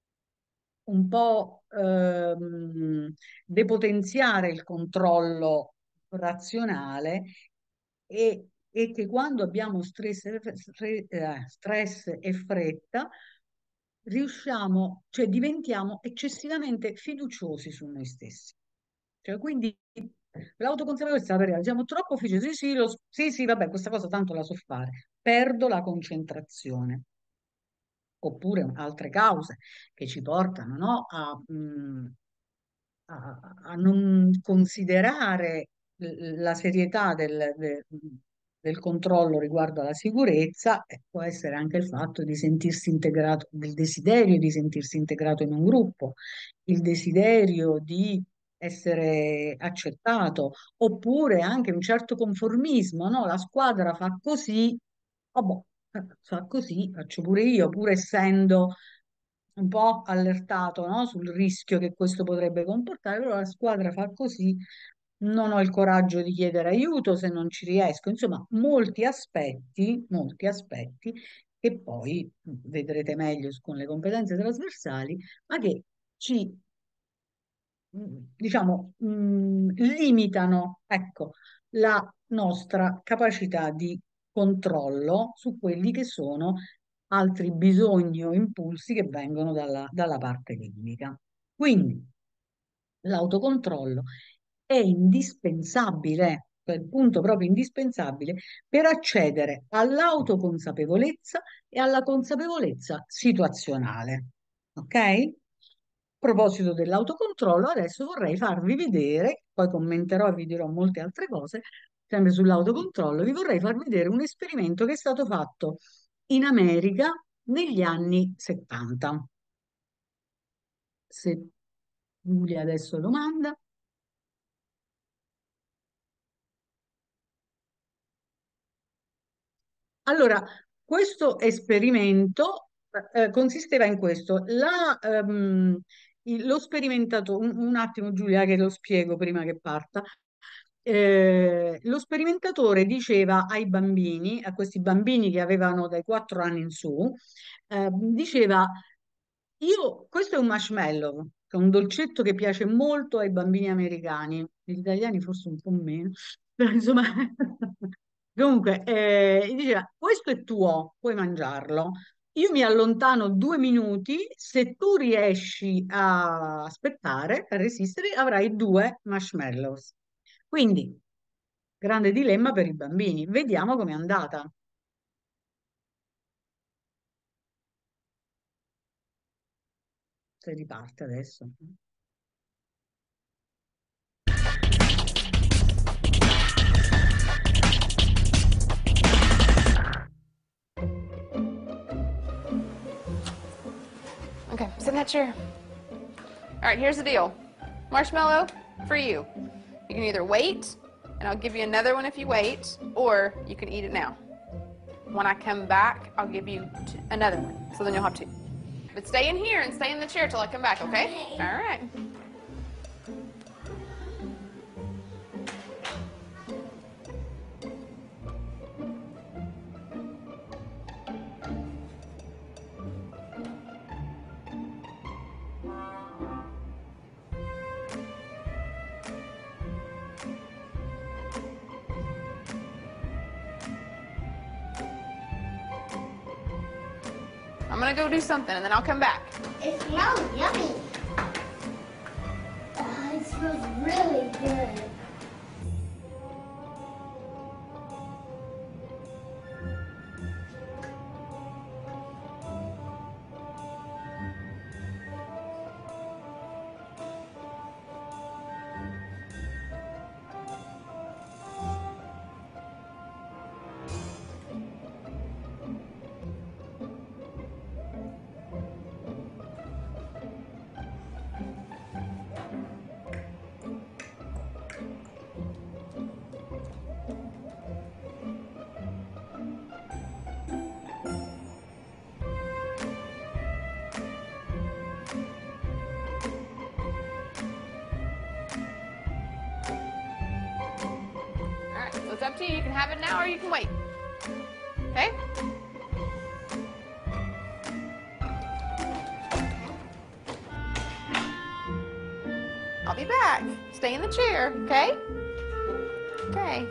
un po' ehm, depotenziare il controllo razionale e, e che quando abbiamo stress, stre- eh, stress e fretta riusciamo, cioè diventiamo eccessivamente fiduciosi su noi stessi. Cioè, quindi l'autoconsapevolezza per siamo troppo fiduciosi, sì, sì, lo- sì, sì, vabbè, questa cosa tanto la so fare, perdo la concentrazione. Oppure altre cause che ci portano, no, a, mh, a- a non considerare l- la serietà del, de- del controllo riguardo alla sicurezza, e può essere anche il fatto di sentirsi integrato, del desiderio di sentirsi integrato in un gruppo, il desiderio di essere accettato, oppure anche un certo conformismo, no? La squadra fa così, oh, boh, eh, fa così, faccio pure io, pur essendo un po' allertato, no, sul rischio che questo potrebbe comportare, però la squadra fa così, non ho il coraggio di chiedere aiuto se non ci riesco, insomma, molti aspetti, molti aspetti che poi vedrete meglio con le competenze trasversali, ma che ci, diciamo, mh, limitano, ecco, la nostra capacità di controllo su quelli che sono altri bisogni o impulsi che vengono dalla, dalla parte limica. Quindi l'autocontrollo è indispensabile, quel punto proprio indispensabile per accedere all'autoconsapevolezza e alla consapevolezza situazionale. Ok? A proposito dell'autocontrollo, adesso vorrei farvi vedere, poi commenterò e vi dirò molte altre cose, sempre sull'autocontrollo, vi vorrei far vedere un esperimento che è stato fatto in America negli anni settanta. Se Giulia adesso lo manda. Allora, questo esperimento eh, consisteva in questo. La, ehm, il- lo sperimentatore, un, un attimo Giulia che lo spiego prima che parta. Eh, lo sperimentatore diceva ai bambini, a questi bambini che avevano dai quattro anni in su, eh, diceva, io, questo è un marshmallow, che è un dolcetto che piace molto ai bambini americani, gli italiani forse un po' meno, però insomma, comunque, eh, gli diceva, questo è tuo, puoi mangiarlo. Io mi allontano due minuti, se tu riesci a aspettare, a resistere, avrai due marshmallows. Quindi, grande dilemma per i bambini. Vediamo com'è andata. Se riparte adesso. Okay, sit in that chair. All right, here's the deal. Marshmallow for you. You can either wait, and I'll give you another one if you wait, or you can eat it now. When I come back, I'll give you t- another one, so then you'll have two. But stay in here and stay in the chair till I come back, okay? All right. I'm gonna go do something and then I'll come back. It smells yummy. Uh, it smells really good. it's up to you. You can have it now or you can wait. Okay? I'll be back. Stay in the chair, okay? Okay.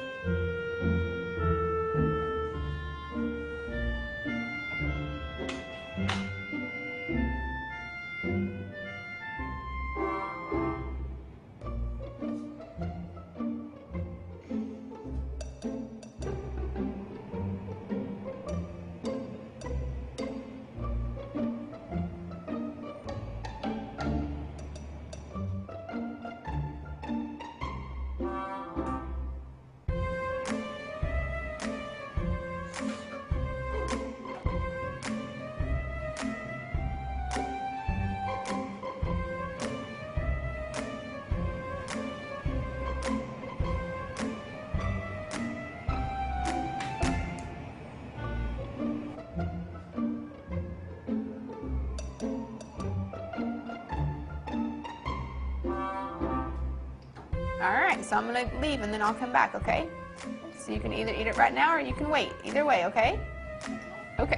All right, so I'm gonna leave and then I'll come back, okay? So you can either eat it right now or you can wait. Either way, okay? Okay.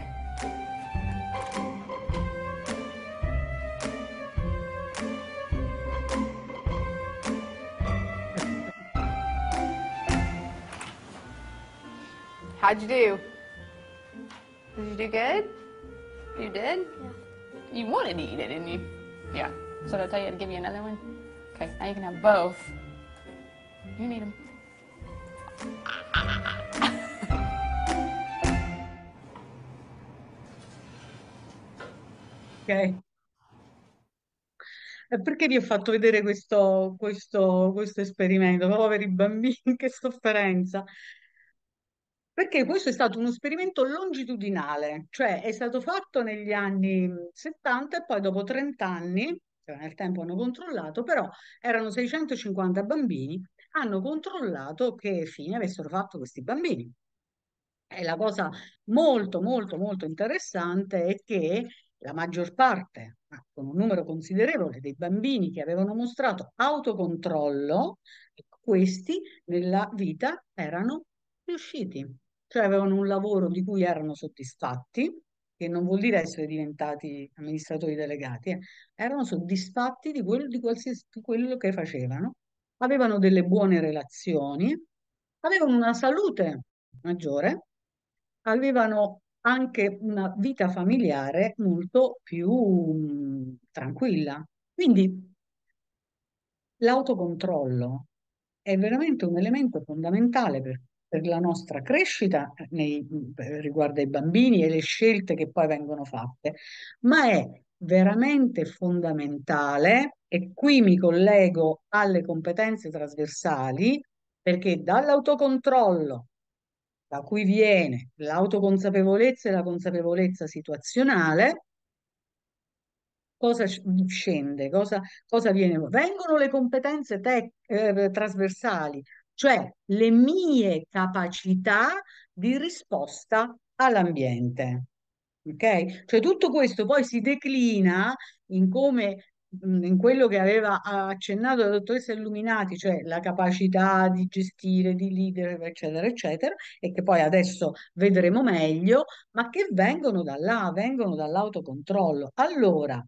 How'd you do? Did you do good? You did? Yeah. You wanted to eat it, didn't you? Yeah. So did I tell you to give you another one? Okay, now you can have both. You need them. Ok. E perché vi ho fatto vedere questo, questo, questo esperimento? Poveri bambini, che sofferenza. Perché questo è stato uno esperimento longitudinale, cioè è stato fatto negli anni settanta e poi dopo trenta anni, cioè nel tempo hanno controllato, però erano seicentocinquanta bambini, hanno controllato che fine avessero fatto questi bambini. E la cosa molto, molto, molto interessante è che la maggior parte, ma con un numero considerevole dei bambini che avevano mostrato autocontrollo, questi nella vita erano riusciti, cioè avevano un lavoro di cui erano soddisfatti, che non vuol dire essere diventati amministratori delegati, eh, erano soddisfatti di quello, di qualsiasi, di quello che facevano, avevano delle buone relazioni, avevano una salute maggiore, avevano anche una vita familiare molto più mh, tranquilla. Quindi l'autocontrollo è veramente un elemento fondamentale per, per la nostra crescita eh, nei- per- riguardo ai bambini e le scelte che poi vengono fatte, ma è veramente fondamentale, e qui mi collego alle competenze trasversali, perché dall'autocontrollo da cui viene l'autoconsapevolezza e la consapevolezza situazionale, cosa sc- scende, cosa, cosa viene? Vengono le competenze tec- eh, trasversali, cioè le mie capacità di risposta all'ambiente. Ok? Cioè tutto questo poi si declina in come mh, in quello che aveva accennato la dottoressa Illuminati, cioè la capacità di gestire, di leader, eccetera, eccetera, e che poi adesso vedremo meglio, ma che vengono da là, vengono dall'autocontrollo. Allora,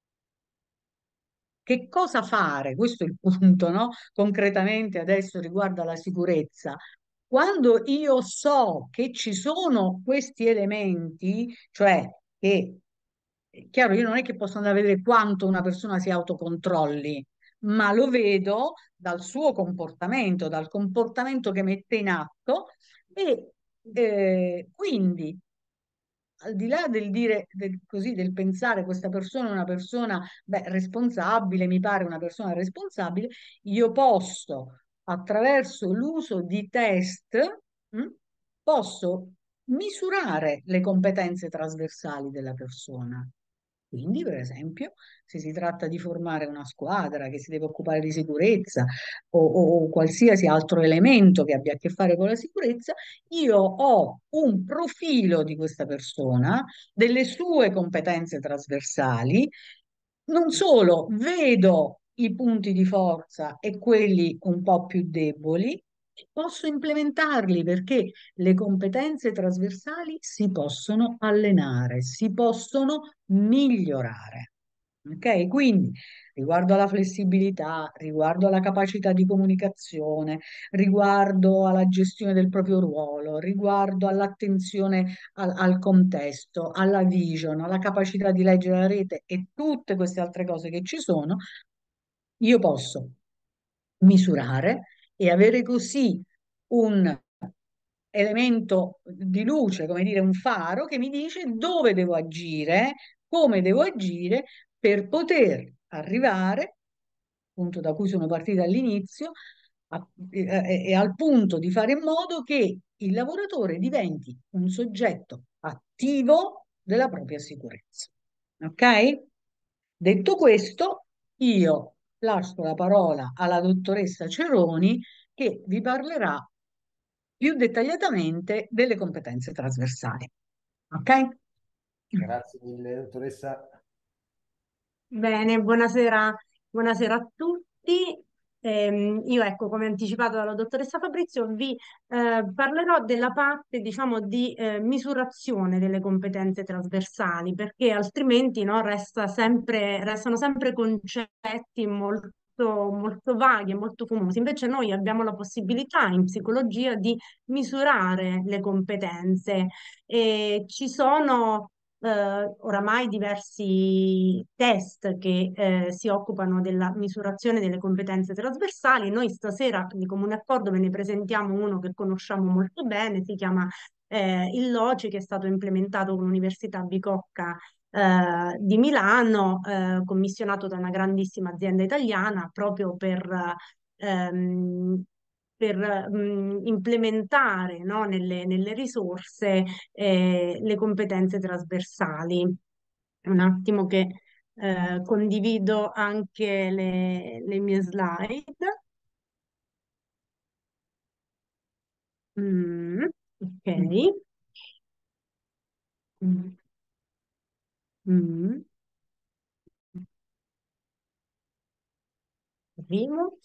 che cosa fare? Questo è il punto, no? Concretamente adesso riguardo alla sicurezza. Quando io so che ci sono questi elementi, cioè che, è chiaro, io non è che posso andare a vedere quanto una persona si autocontrolli, ma lo vedo dal suo comportamento, dal comportamento che mette in atto e eh, quindi al di là del dire del, così, del pensare questa persona è una persona beh, responsabile, mi pare una persona responsabile, io posso, attraverso l'uso di test, mh, posso misurare le competenze trasversali della persona. Quindi, per esempio, se si tratta di formare una squadra che si deve occupare di sicurezza o, o- o qualsiasi altro elemento che abbia a che fare con la sicurezza, io ho un profilo di questa persona, delle sue competenze trasversali, non solo vedo i punti di forza e quelli un po' più deboli, posso implementarli perché le competenze trasversali si possono allenare, si possono migliorare. Ok? Quindi riguardo alla flessibilità, riguardo alla capacità di comunicazione, riguardo alla gestione del proprio ruolo, riguardo all'attenzione al, al contesto, alla vision, alla capacità di leggere la rete e tutte queste altre cose che ci sono, io posso misurare e avere così un elemento di luce, come dire, un faro che mi dice dove devo agire, come devo agire per poter arrivare, punto da cui sono partita all'inizio, a- e, e- e al punto di fare in modo che il lavoratore diventi un soggetto attivo della propria sicurezza. Ok? Detto questo, io lascio la parola alla dottoressa Ceroni che vi parlerà più dettagliatamente delle competenze trasversali. Ok? Grazie mille, dottoressa. Bene, buonasera, buonasera a tutti. Ehm, io, ecco, come anticipato dalla dottoressa Fabrizio, vi eh, parlerò della parte, diciamo, di eh, misurazione delle competenze trasversali, perché altrimenti, no, resta sempre, restano sempre concetti molto, molto vaghi e molto fumosi. Invece noi abbiamo la possibilità in psicologia di misurare le competenze e ci sono eh, oramai diversi test che eh, si occupano della misurazione delle competenze trasversali. Noi stasera di comune accordo ve ne presentiamo uno che conosciamo molto bene, si chiama eh, il LOCI, che è stato implementato con l'Università Bicocca eh, di Milano, eh, commissionato da una grandissima azienda italiana proprio per ehm, per mh, implementare, no, nelle, nelle risorse eh, le competenze trasversali. Un attimo che eh, condivido anche le, le mie slide. Mm, ok. Mm, mm. Primo.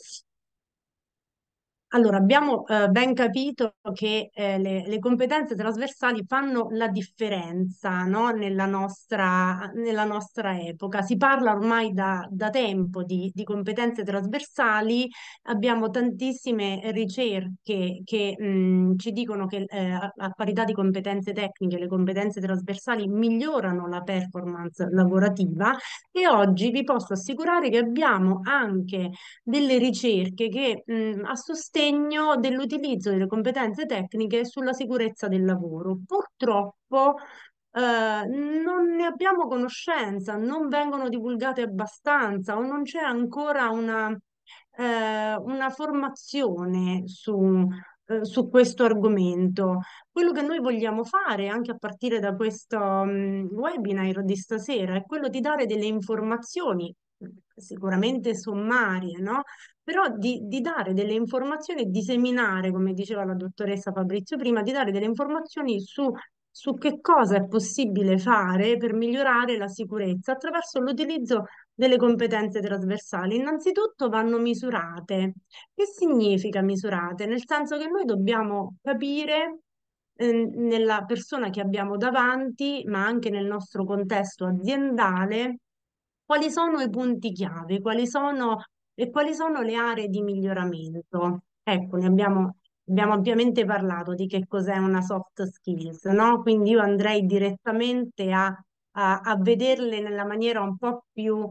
Allora, abbiamo eh, ben capito che eh, le, le competenze trasversali fanno la differenza, no? Nella nostra, nella nostra epoca. Si parla ormai da, da tempo di, di competenze trasversali, abbiamo tantissime ricerche che mh, ci dicono che eh, a, a parità di competenze tecniche le competenze trasversali migliorano la performance lavorativa e oggi vi posso assicurare che abbiamo anche delle ricerche che mh, a sostegno dell'utilizzo delle competenze tecniche sulla sicurezza del lavoro. Purtroppo eh, non ne abbiamo conoscenza, non vengono divulgate abbastanza o non c'è ancora una, eh, una formazione su, eh, su questo argomento. Quello che noi vogliamo fare, anche a partire da questo mh, webinar di stasera, è quello di dare delle informazioni sicuramente sommarie, no? Però di, di dare delle informazioni e disseminare, come diceva la dottoressa Fabrizio prima, di dare delle informazioni su, su che cosa è possibile fare per migliorare la sicurezza attraverso l'utilizzo delle competenze trasversali. Innanzitutto vanno misurate. Che significa misurate? Nel senso che noi dobbiamo capire eh, nella persona che abbiamo davanti, ma anche nel nostro contesto aziendale, quali sono i punti chiave, quali sono e quali sono le aree di miglioramento. Ecco, ne abbiamo, abbiamo ampiamente parlato di che cos'è una soft skills, no? Quindi io andrei direttamente a, a, a vederle nella maniera un po' più,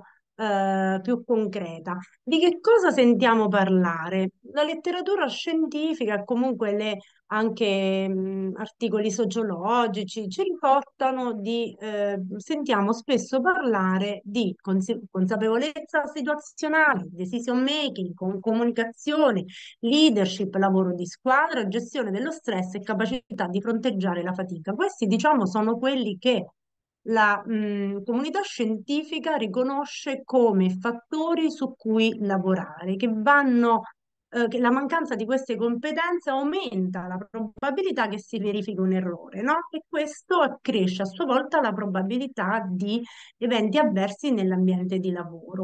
eh, più concreta. Di che cosa sentiamo parlare? La letteratura scientifica e comunque le anche mh, articoli sociologici ci riportano di, eh, sentiamo spesso parlare di consi- consapevolezza situazionale, decision making, com- comunicazione, leadership, lavoro di squadra, gestione dello stress e capacità di fronteggiare la fatica. Questi, diciamo, sono quelli che la mh, comunità scientifica riconosce come fattori su cui lavorare, che vanno eh, che la mancanza di queste competenze aumenta la probabilità che si verifichi un errore, no? E questo accresce a sua volta la probabilità di eventi avversi nell'ambiente di lavoro.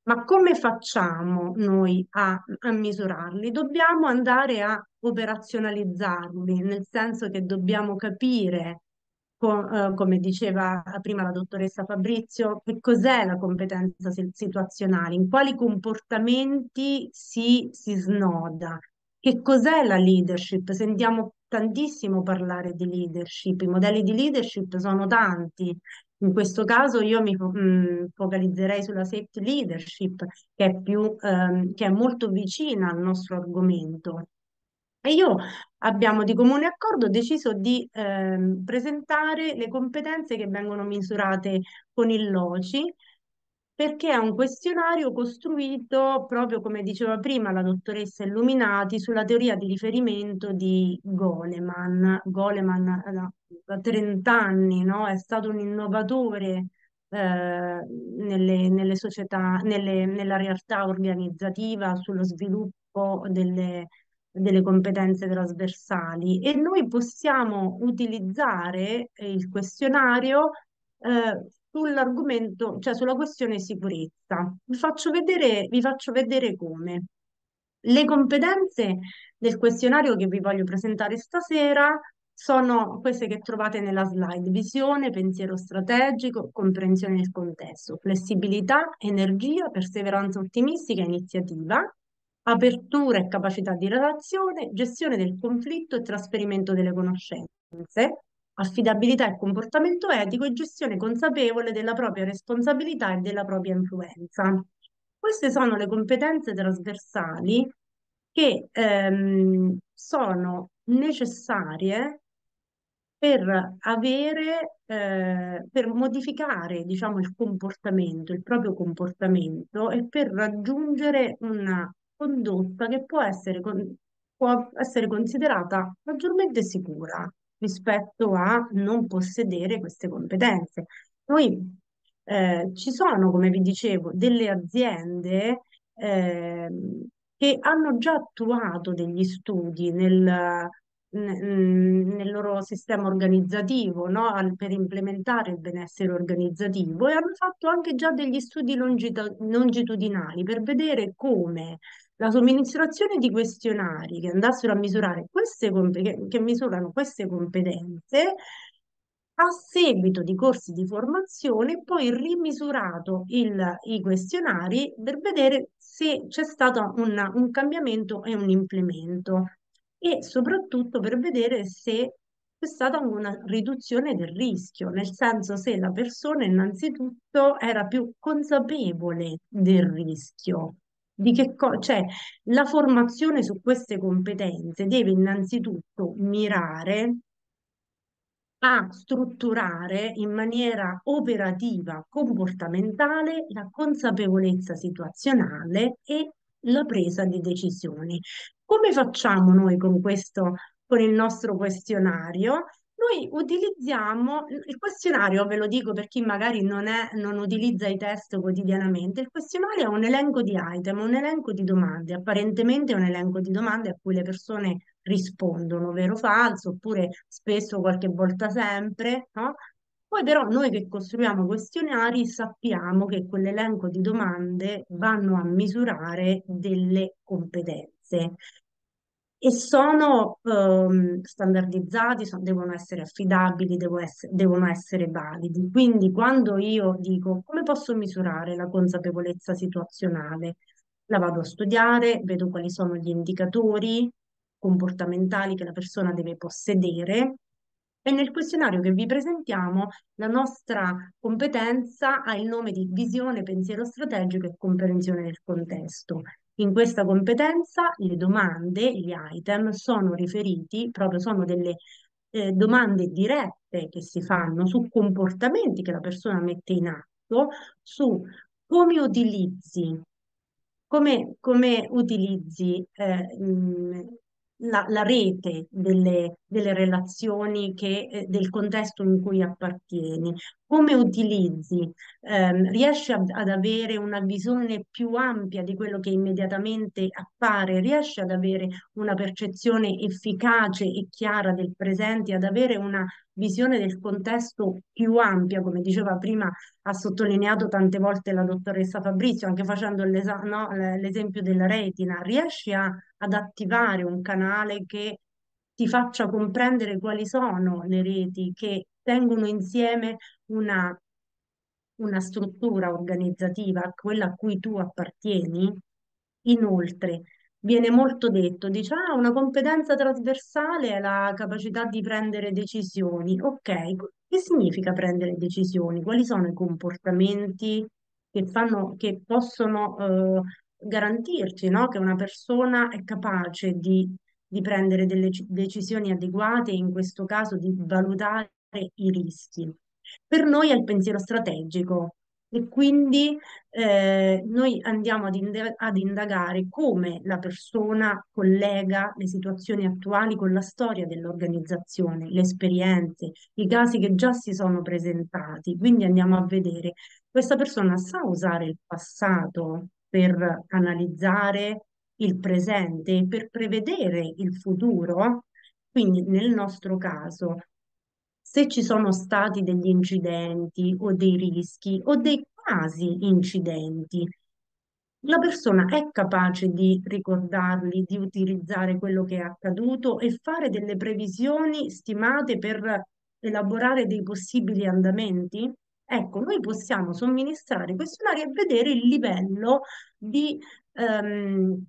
Ma come facciamo noi a, a misurarli? Dobbiamo andare a operazionalizzarli, nel senso che dobbiamo capire, co- eh, come diceva prima la dottoressa Fabrizio, che cos'è la competenza si- situazionale, in quali comportamenti si, si snoda, che cos'è la leadership. Sentiamo tantissimo parlare di leadership, i modelli di leadership sono tanti. In questo caso io mi fo- mh, focalizzerei sulla safety leadership, che è più, ehm, che è molto vicina al nostro argomento. E io abbiamo di comune accordo deciso di ehm, presentare le competenze che vengono misurate con il LOCI, perché è un questionario costruito proprio come diceva prima la dottoressa Illuminati sulla teoria di riferimento di Goleman. Goleman eh, da da trenta anni, no? È stato un innovatore eh, nelle, nelle società, nelle- nella realtà organizzativa sullo sviluppo delle delle competenze trasversali e noi possiamo utilizzare eh, il questionario eh, sull'argomento, cioè sulla questione sicurezza. Vi faccio vedere, vi faccio vedere come. Le competenze del questionario che vi voglio presentare stasera sono queste che trovate nella slide: visione, pensiero strategico, comprensione del contesto, flessibilità, energia, perseveranza ottimistica, iniziativa, apertura e capacità di relazione, gestione del conflitto e trasferimento delle conoscenze, affidabilità e comportamento etico e gestione consapevole della propria responsabilità e della propria influenza. Queste sono le competenze trasversali che ehm, sono necessarie per avere, eh, per modificare, diciamo, il comportamento, il proprio comportamento e per raggiungere una condotta che può essere, con- può essere considerata maggiormente sicura rispetto a non possedere queste competenze. Noi, eh, ci sono, come vi dicevo, delle aziende, ehm, che hanno già attuato degli studi nel n- nel loro sistema organizzativo, no? Al- Per implementare il benessere organizzativo e hanno fatto anche già degli studi longita- longitudinali per vedere come la somministrazione di questionari che andassero a misurare queste compe- che, che misurano queste competenze a seguito di corsi di formazione, poi rimisurato il- i questionari per vedere se c'è stato un un cambiamento e un implemento e soprattutto per vedere se c'è stata una riduzione del rischio, nel senso se la persona innanzitutto era più consapevole del rischio. Di che co- cioè, la formazione su queste competenze deve innanzitutto mirare a strutturare in maniera operativa, comportamentale, la consapevolezza situazionale e la presa di decisioni. Come facciamo noi con questo, con il nostro questionario? Noi utilizziamo il questionario, ve lo dico per chi magari non è, non utilizza i test quotidianamente. Il questionario è un elenco di item, un elenco di domande, apparentemente è un elenco di domande a cui le persone rispondono vero o falso, oppure spesso qualche volta sempre, no? Poi però noi che costruiamo questionari sappiamo che quell'elenco di domande vanno a misurare delle competenze e sono ehm, standardizzati, so- devono essere affidabili, devo esse- devono essere validi. Quindi quando io dico come posso misurare la consapevolezza situazionale, la vado a studiare, vedo quali sono gli indicatori comportamentali che la persona deve possedere e nel questionario che vi presentiamo la nostra competenza ha il nome di visione, pensiero strategico e comprensione del contesto. In questa competenza le domande, gli item sono riferiti, proprio sono delle eh, domande dirette che si fanno su comportamenti che la persona mette in atto, su come utilizzi come, come utilizzi eh, mh, la, la rete delle, delle relazioni che, eh, del contesto in cui appartieni? come utilizzi, ehm, riesci ad, ad avere una visione più ampia di quello che immediatamente appare, riesci ad avere una percezione efficace e chiara del presente, ad avere una visione del contesto più ampia, come diceva prima, ha sottolineato tante volte la dottoressa Fabrizio, anche facendo l'esa- no, l- l'esempio della retina, riesci a- ad attivare un canale che ti faccia comprendere quali sono le reti che tengono insieme una, una struttura organizzativa, quella a cui tu appartieni. Inoltre, viene molto detto, dice, ah, una competenza trasversale è la capacità di prendere decisioni. Ok, co- che significa prendere decisioni? Quali sono i comportamenti che fanno, che possono eh, garantirci, no? Che una persona è capace di, di prendere delle ci- decisioni adeguate, in questo caso di valutare i rischi. Per noi è il pensiero strategico e quindi eh, noi andiamo ad, inde- ad indagare come la persona collega le situazioni attuali con la storia dell'organizzazione, le esperienze, i casi che già si sono presentati. Quindi andiamo a vedere, questa persona sa usare il passato per analizzare il presente e per prevedere il futuro. Quindi nel nostro caso, se ci sono stati degli incidenti o dei rischi o dei quasi incidenti, la persona è capace di ricordarli, di utilizzare quello che è accaduto e fare delle previsioni stimate per elaborare dei possibili andamenti? Ecco, noi possiamo somministrare questionari e vedere il livello di ehm,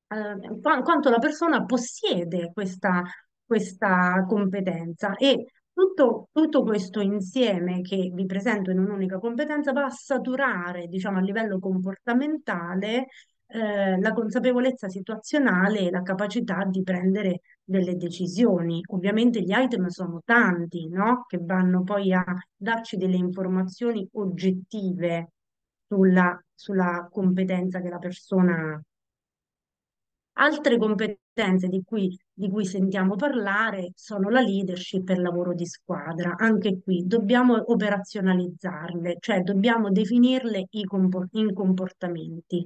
eh, qua- quanto la persona possiede questa, questa competenza e tutto, tutto questo insieme che vi presento in un'unica competenza va a saturare, diciamo, a livello comportamentale, eh, la consapevolezza situazionale e la capacità di prendere delle decisioni. Ovviamente gli item sono tanti, no? Che vanno poi a darci delle informazioni oggettive sulla, sulla competenza che la persona ha. Altre competenze di cui, di cui sentiamo parlare sono la leadership e il lavoro di squadra. Anche qui dobbiamo operazionalizzarle, cioè dobbiamo definirle i compor- in comportamenti.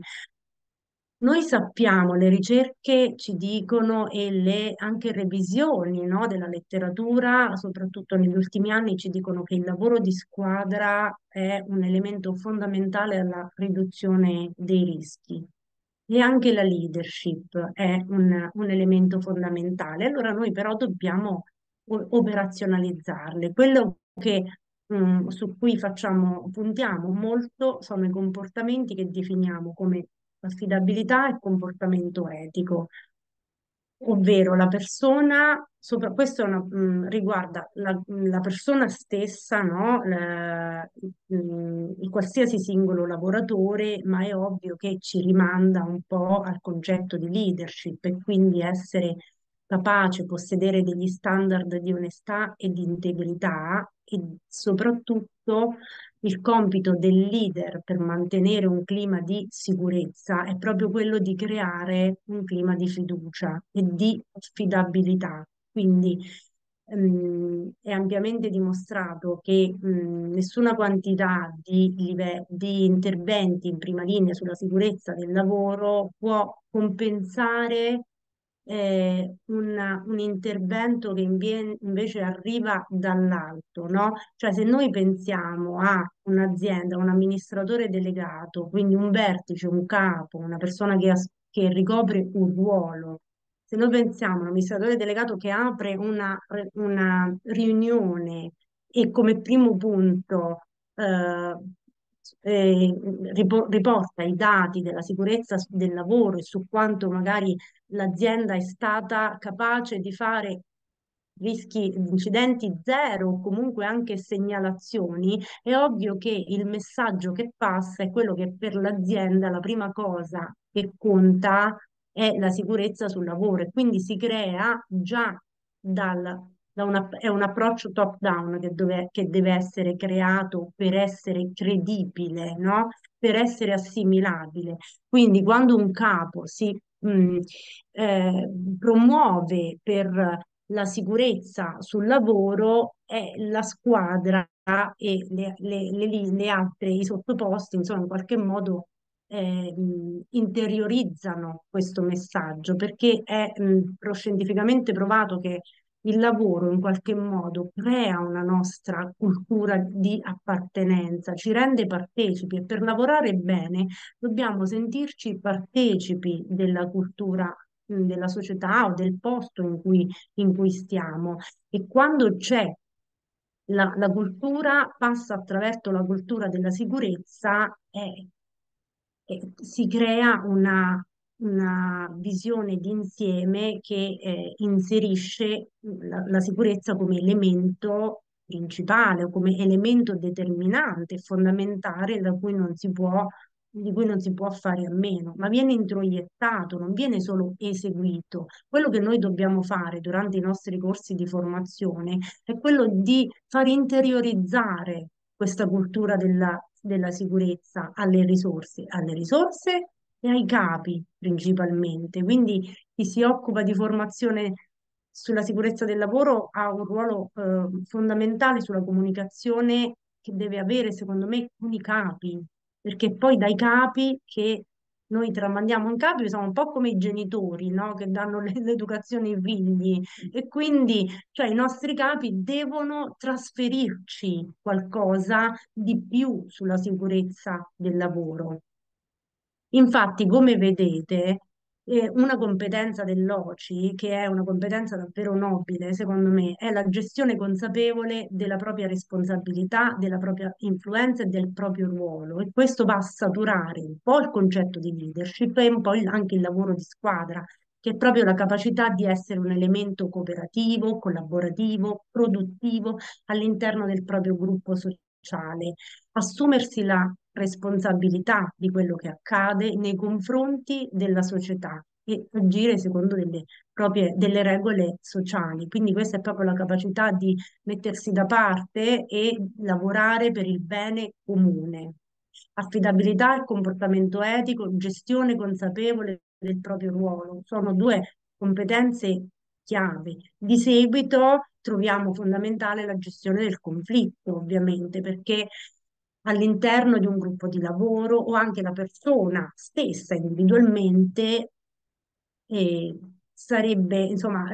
Noi sappiamo, le ricerche ci dicono e le anche revisioni, no, della letteratura, soprattutto negli ultimi anni, ci dicono che il lavoro di squadra è un elemento fondamentale alla riduzione dei rischi. E anche la leadership è un, un elemento fondamentale. Allora noi però dobbiamo o- operazionalizzarle. Quello che, mm, su cui facciamo, puntiamo molto sono i comportamenti che definiamo come affidabilità e comportamento etico, ovvero la persona, sopra, questo è una- mh, riguarda la, la persona stessa, no? La- mh, il qualsiasi singolo lavoratore, ma è ovvio che ci rimanda un po' al concetto di leadership e quindi essere capace, possedere degli standard di onestà e di integrità e soprattutto il compito del leader per mantenere un clima di sicurezza è proprio quello di creare un clima di fiducia e di affidabilità. Quindi ehm, è ampiamente dimostrato che mh, nessuna quantità di, live- di interventi in prima linea sulla sicurezza del lavoro può compensare eh, un, un intervento che invie- invece arriva dall'alto, no? Cioè se noi pensiamo a un'azienda, un amministratore delegato, quindi un vertice, un capo, una persona che, as- che ricopre un ruolo, se noi pensiamo a un amministratore delegato che apre una, una riunione e come primo punto eh, eh, ripo- riporta i dati della sicurezza del lavoro e su quanto magari l'azienda è stata capace di fare rischi di incidenti zero o comunque anche segnalazioni, è ovvio che il messaggio che passa è quello che per l'azienda la prima cosa che conta è la sicurezza sul lavoro e quindi si crea già dal, da una, è un approccio top-down che, dove- che deve essere creato per essere credibile, no? Per essere assimilabile. Quindi quando un capo si mh, eh, promuove per la sicurezza sul lavoro è la squadra e le, le, le, li- le altre, i sottoposti, insomma, in qualche modo eh, mh, interiorizzano questo messaggio, perché è mh, pro- scientificamente provato che il lavoro in qualche modo crea una nostra cultura di appartenenza, ci rende partecipi e per lavorare bene dobbiamo sentirci partecipi della cultura, mh, della società o del posto in cui, in cui stiamo. E quando c'è la, la cultura, passa attraverso la cultura della sicurezza e e si crea una, una visione d'insieme che eh, inserisce la, la sicurezza come elemento principale o come elemento determinante, fondamentale da cui non si può, di cui non si può fare a meno, ma viene introiettato, non viene solo eseguito. Quello che noi dobbiamo fare durante i nostri corsi di formazione è quello di far interiorizzare questa cultura della, della sicurezza alle risorse, alle risorse e ai capi principalmente. Quindi chi si occupa di formazione sulla sicurezza del lavoro ha un ruolo eh, fondamentale sulla comunicazione che deve avere, secondo me, con i capi, perché poi dai capi che noi tramandiamo in capi siamo un po' come i genitori, no? Che danno le- l'educazione ai figli e quindi cioè i nostri capi devono trasferirci qualcosa di più sulla sicurezza del lavoro. Infatti, come vedete, eh, una competenza dell'O C I, che è una competenza davvero nobile, secondo me, è la gestione consapevole della propria responsabilità, della propria influenza e del proprio ruolo. E questo va a saturare un po' il concetto di leadership e un po' il- anche il lavoro di squadra, che è proprio la capacità di essere un elemento cooperativo, collaborativo, produttivo all'interno del proprio gruppo sociale, assumersi la responsabilità di quello che accade nei confronti della società e agire secondo delle proprie delle regole sociali. Quindi questa è proprio la capacità di mettersi da parte e lavorare per il bene comune. Affidabilità e comportamento etico, gestione consapevole del proprio ruolo, sono due competenze chiave. Di seguito troviamo fondamentale la gestione del conflitto, ovviamente, perché all'interno di un gruppo di lavoro o anche la persona stessa individualmente eh, sarebbe, insomma,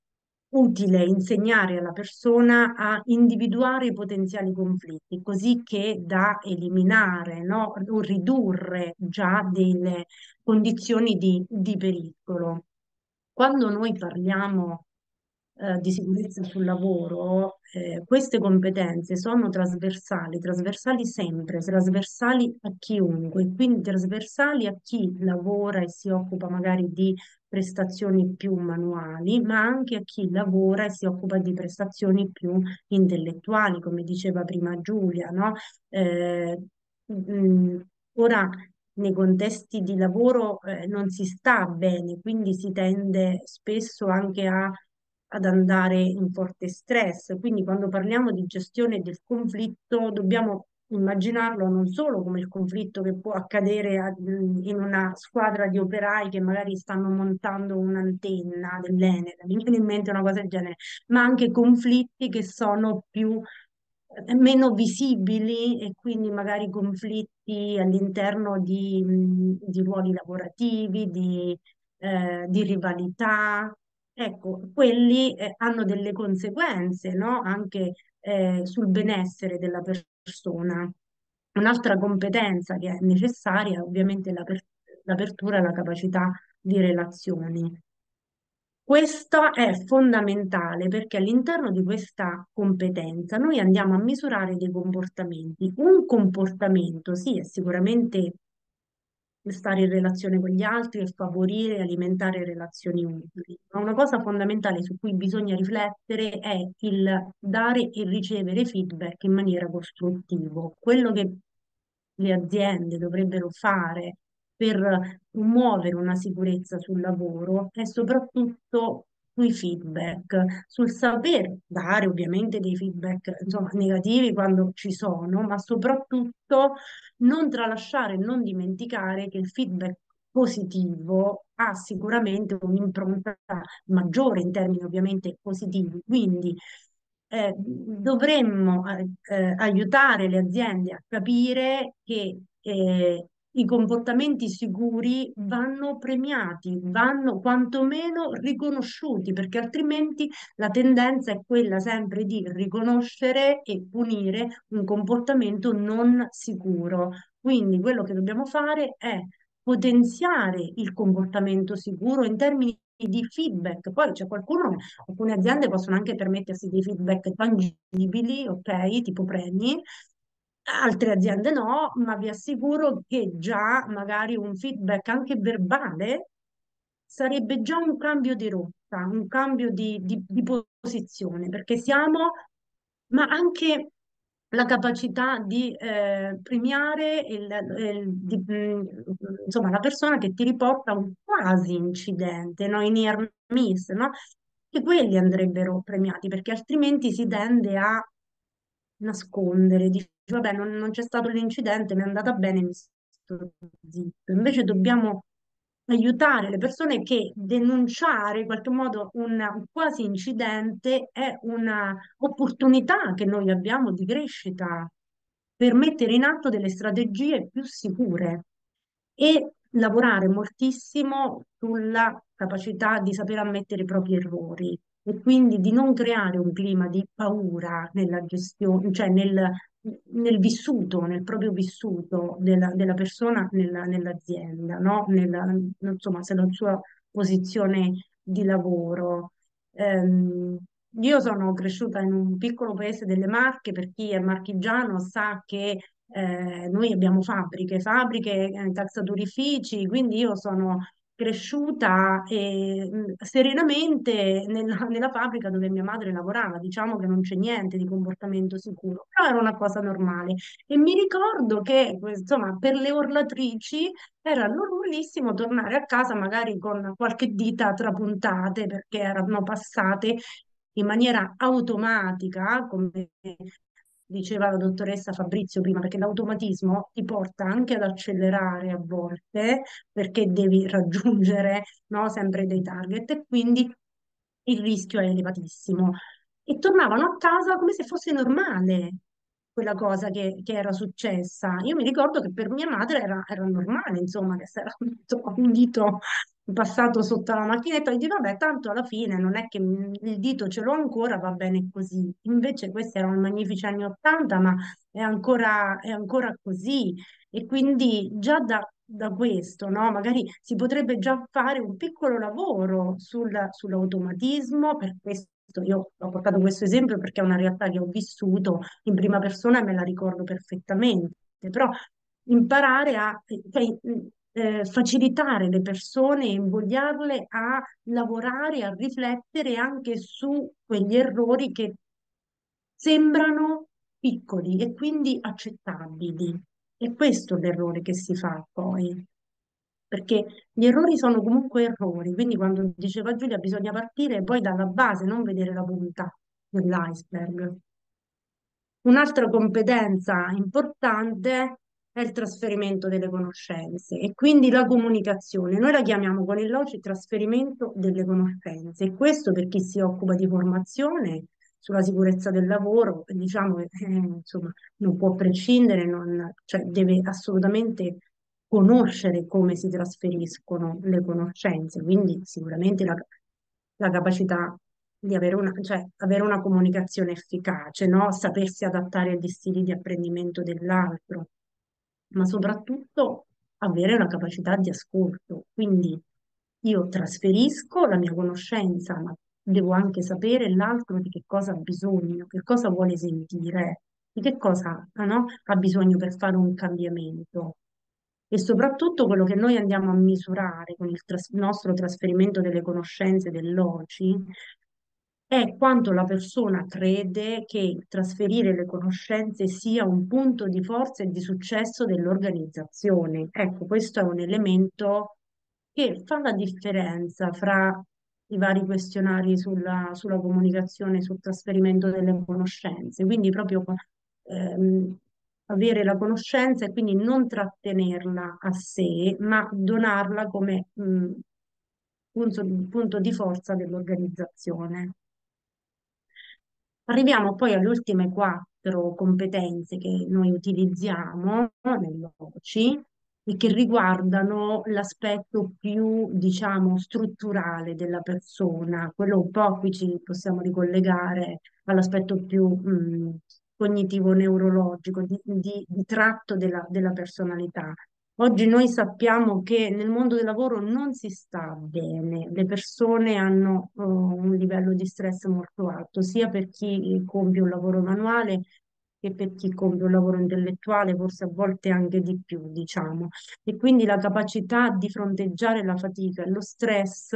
utile insegnare alla persona a individuare i potenziali conflitti, così che da eliminare, no? O ridurre già delle condizioni di, di pericolo. Quando noi parliamo eh, di sicurezza sul lavoro, eh, queste competenze sono trasversali, trasversali sempre, trasversali a chiunque, quindi trasversali a chi lavora e si occupa magari di prestazioni più manuali, ma anche a chi lavora e si occupa di prestazioni più intellettuali, come diceva prima Giulia, no? Eh, mh, ora nei contesti di lavoro eh, non si sta bene, quindi si tende spesso anche a ad andare in forte stress. Quindi quando parliamo di gestione del conflitto dobbiamo immaginarlo non solo come il conflitto che può accadere a- in una squadra di operai che magari stanno montando un'antenna dell'Enel, mi viene in mente una cosa del genere, ma anche conflitti che sono più eh, meno visibili e quindi magari conflitti all'interno di, mh, di ruoli lavorativi, di, eh, di rivalità. Ecco, quelli eh, hanno delle conseguenze, no? Anche eh, sul benessere della persona. Un'altra competenza che è necessaria è ovviamente l'aper- l'apertura e la capacità di relazioni. Questo è fondamentale perché all'interno di questa competenza noi andiamo a misurare dei comportamenti. Un comportamento, sì, è sicuramente stare in relazione con gli altri e favorire e alimentare relazioni utili. Ma una cosa fondamentale su cui bisogna riflettere è il dare e ricevere feedback in maniera costruttiva. Quello che le aziende dovrebbero fare per promuovere una sicurezza sul lavoro è soprattutto sui feedback, sul saper dare ovviamente dei feedback, insomma, negativi quando ci sono, ma soprattutto non tralasciare, non dimenticare che il feedback positivo ha sicuramente un'impronta maggiore in termini ovviamente positivi. Quindi eh, dovremmo eh, eh, aiutare le aziende a capire che eh, i comportamenti sicuri vanno premiati, vanno quantomeno riconosciuti, perché altrimenti la tendenza è quella sempre di riconoscere e punire un comportamento non sicuro. Quindi quello che dobbiamo fare è potenziare il comportamento sicuro in termini di feedback. Poi c'è qualcuno, alcune aziende possono anche permettersi dei feedback tangibili, ok, tipo premi. Altre aziende no, ma vi assicuro che già magari un feedback anche verbale sarebbe già un cambio di rotta, un cambio di, di- di posizione, perché siamo, ma anche la capacità di eh, premiare il- il- di- mh, insomma, la persona che ti riporta un quasi incidente, no? I near miss, no? Che quelli andrebbero premiati, perché altrimenti si tende a nascondere, dici, vabbè, non, non c'è stato l'incidente, mi è andata bene, mi sto zitto. Invece dobbiamo aiutare le persone che denunciare in qualche modo un, un quasi incidente è una opportunità che noi abbiamo di crescita per mettere in atto delle strategie più sicure e lavorare moltissimo sulla capacità di saper ammettere i propri errori e quindi di non creare un clima di paura nella gestione, cioè nel, nel vissuto, nel proprio vissuto della, della persona nella- nell'azienda, no? Nella, insomma, se la sua posizione di lavoro. Ehm, io sono cresciuta in un piccolo paese delle Marche, per chi è marchigiano sa che eh, noi abbiamo fabbriche, fabbriche, eh, calzaturifici, quindi io sono cresciuta eh, mh, serenamente nella, nella fabbrica dove mia madre lavorava. Diciamo che non c'è niente di comportamento sicuro, però era una cosa normale. E mi ricordo che, insomma, per le orlatrici era normalissimo tornare a casa magari con qualche dita trapuntate perché erano passate in maniera automatica, come diceva la dottoressa Fabrizio prima, perché l'automatismo ti porta anche ad accelerare a volte perché devi raggiungere, no, sempre dei target e quindi il rischio è elevatissimo. E tornavano a casa come se fosse normale quella cosa che, che era successa. Io mi ricordo che per mia madre era, era normale, insomma, che si era metto un dito passato sotto la macchinetta e dico, vabbè, tanto alla fine non è che mm, il dito ce l'ho ancora, va bene così. Invece questi erano i magnifici anni Ottanta, ma è ancora, è ancora così. E quindi già da, da questo, no? Magari si potrebbe già fare un piccolo lavoro sul- sull'automatismo, per questo io ho portato questo esempio perché è una realtà che ho vissuto in prima persona e me la ricordo perfettamente, però imparare a cioè, eh, facilitare le persone e invogliarle a lavorare, a riflettere anche su quegli errori che sembrano piccoli e quindi accettabili. È questo l'errore che si fa poi, perché gli errori sono comunque errori, quindi quando diceva Giulia bisogna partire poi dalla base, non vedere la punta dell'iceberg. Un'altra competenza importante è il trasferimento delle conoscenze e quindi la comunicazione. Noi la chiamiamo con il Loci trasferimento delle conoscenze e questo per chi si occupa di formazione sulla sicurezza del lavoro, diciamo che eh, insomma, non può prescindere, non- cioè deve assolutamente conoscere come si trasferiscono le conoscenze, quindi sicuramente la, la capacità di avere una, cioè, avere una comunicazione efficace, no? Sapersi adattare agli stili di apprendimento dell'altro, ma soprattutto avere la capacità di ascolto. Quindi io trasferisco la mia conoscenza, ma devo anche sapere l'altro di che cosa ha bisogno, che cosa vuole sentire, di che cosa, no, ha bisogno per fare un cambiamento. E soprattutto quello che noi andiamo a misurare con il tras- nostro trasferimento delle conoscenze dell'O C I è quanto la persona crede che trasferire le conoscenze sia un punto di forza e di successo dell'organizzazione. Ecco, questo è un elemento che fa la differenza fra i vari questionari sulla, sulla comunicazione, sul trasferimento delle conoscenze. Quindi proprio ehm, avere la conoscenza e quindi non trattenerla a sé, ma donarla come mh, punto, punto di forza dell'organizzazione. Arriviamo poi alle ultime quattro competenze che noi utilizziamo nell'O C I e che riguardano l'aspetto più, diciamo, strutturale della persona, quello un po' qui ci possiamo ricollegare all'aspetto più mh, cognitivo-neurologico, di, di- di tratto della, della personalità. Oggi noi sappiamo che nel mondo del lavoro non si sta bene, le persone hanno eh, un livello di stress molto alto, sia per chi compie un lavoro manuale che per chi compie un lavoro intellettuale, forse a volte anche di più, diciamo. E quindi la capacità di fronteggiare la fatica e lo stress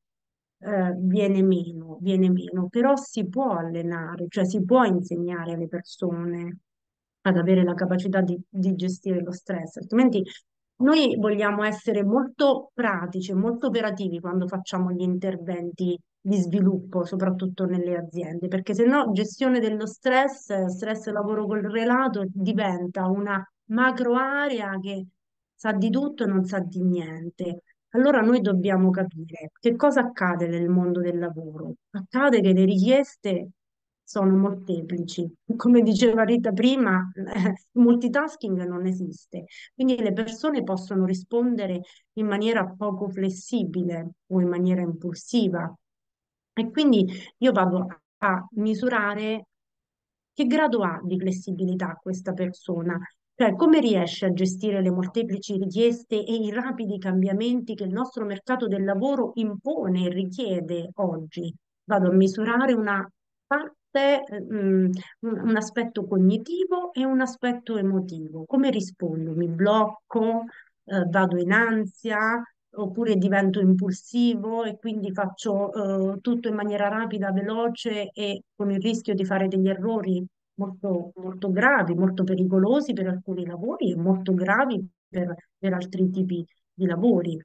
eh, viene meno, viene meno, però si può allenare, cioè si può insegnare alle persone ad avere la capacità di, di gestire lo stress, altrimenti noi vogliamo essere molto pratici, molto operativi quando facciamo gli interventi di sviluppo, soprattutto nelle aziende, perché se no gestione dello stress, eh, stress lavoro correlato diventa una macro area che sa di tutto e non sa di niente. Allora noi dobbiamo capire che cosa accade nel mondo del lavoro. Accade che le richieste sono molteplici. Come diceva Rita prima, il multitasking non esiste. Quindi le persone possono rispondere in maniera poco flessibile o in maniera impulsiva. E quindi io vado a misurare che grado ha di flessibilità questa persona, cioè come riesce a gestire le molteplici richieste e i rapidi cambiamenti che il nostro mercato del lavoro impone e richiede oggi. Vado a misurare una parte, eh, mm, un un aspetto cognitivo e un aspetto emotivo. Come rispondo? Mi blocco, eh, vado in ansia, oppure divento impulsivo e quindi faccio eh, tutto in maniera rapida, veloce e con il rischio di fare degli errori molto, molto gravi, molto pericolosi per alcuni lavori e molto gravi per, per altri tipi di lavori.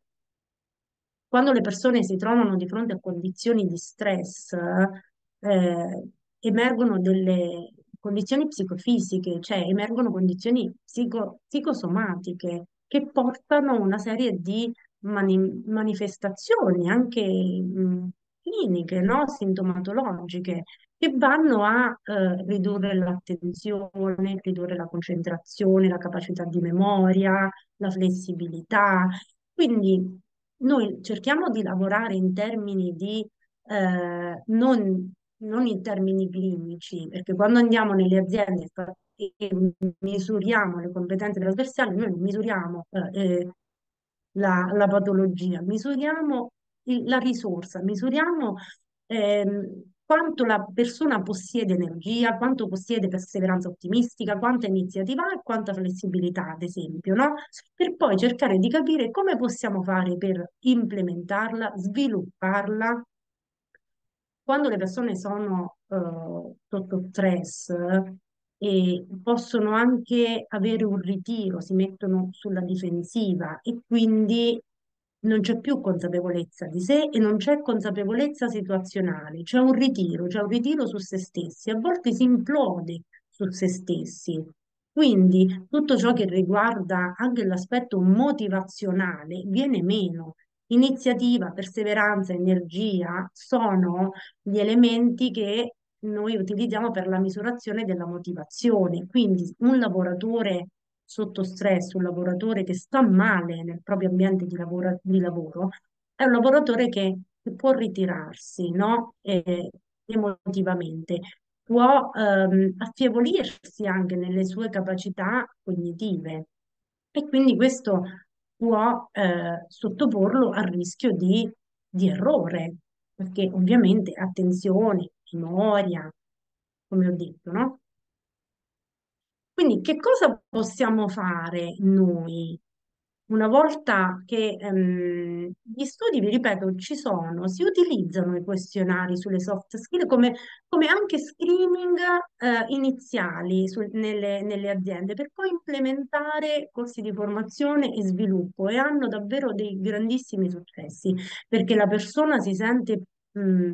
Quando le persone si trovano di fronte a condizioni di stress, eh, emergono delle condizioni psicofisiche, cioè emergono condizioni psico- psicosomatiche che portano a una serie di mani- manifestazioni anche mh, cliniche, no? Sintomatologiche, che vanno a eh, ridurre l'attenzione, ridurre la concentrazione, la capacità di memoria, la flessibilità. Quindi noi cerchiamo di lavorare in termini di eh, non, non in termini clinici, perché quando andiamo nelle aziende e misuriamo le competenze trasversali, noi non misuriamo eh, eh, la, la patologia, misuriamo il- la risorsa, misuriamo ehm, quanto la persona possiede energia, quanto possiede perseveranza ottimistica, quanta iniziativa ha e quanta flessibilità, ad esempio, no? Per poi cercare di capire come possiamo fare per implementarla, svilupparla quando le persone sono eh, sotto stress eh, possono anche avere un ritiro, si mettono sulla difensiva e quindi non c'è più consapevolezza di sé e non c'è consapevolezza situazionale, c'è un ritiro, c'è un ritiro su se stessi, a volte si implode su se stessi. Quindi tutto ciò che riguarda anche l'aspetto motivazionale viene meno. Iniziativa, perseveranza, energia sono gli elementi che noi utilizziamo per la misurazione della motivazione. Quindi un lavoratore sotto stress, un lavoratore che sta male nel proprio ambiente di lavoro, di lavoro è un lavoratore che, che può ritirarsi, no? Eh, emotivamente, può ehm, affievolirsi anche nelle sue capacità cognitive e quindi questo può eh, sottoporlo al rischio di, di errore, perché ovviamente attenzione, memoria, come ho detto, no? Quindi che cosa possiamo fare noi? Una volta che ehm, gli studi, vi ripeto, ci sono, si utilizzano i questionari sulle soft skill come, come anche screening eh, iniziali su- nelle, nelle aziende per poi implementare corsi di formazione e sviluppo e hanno davvero dei grandissimi successi perché la persona si sente mh,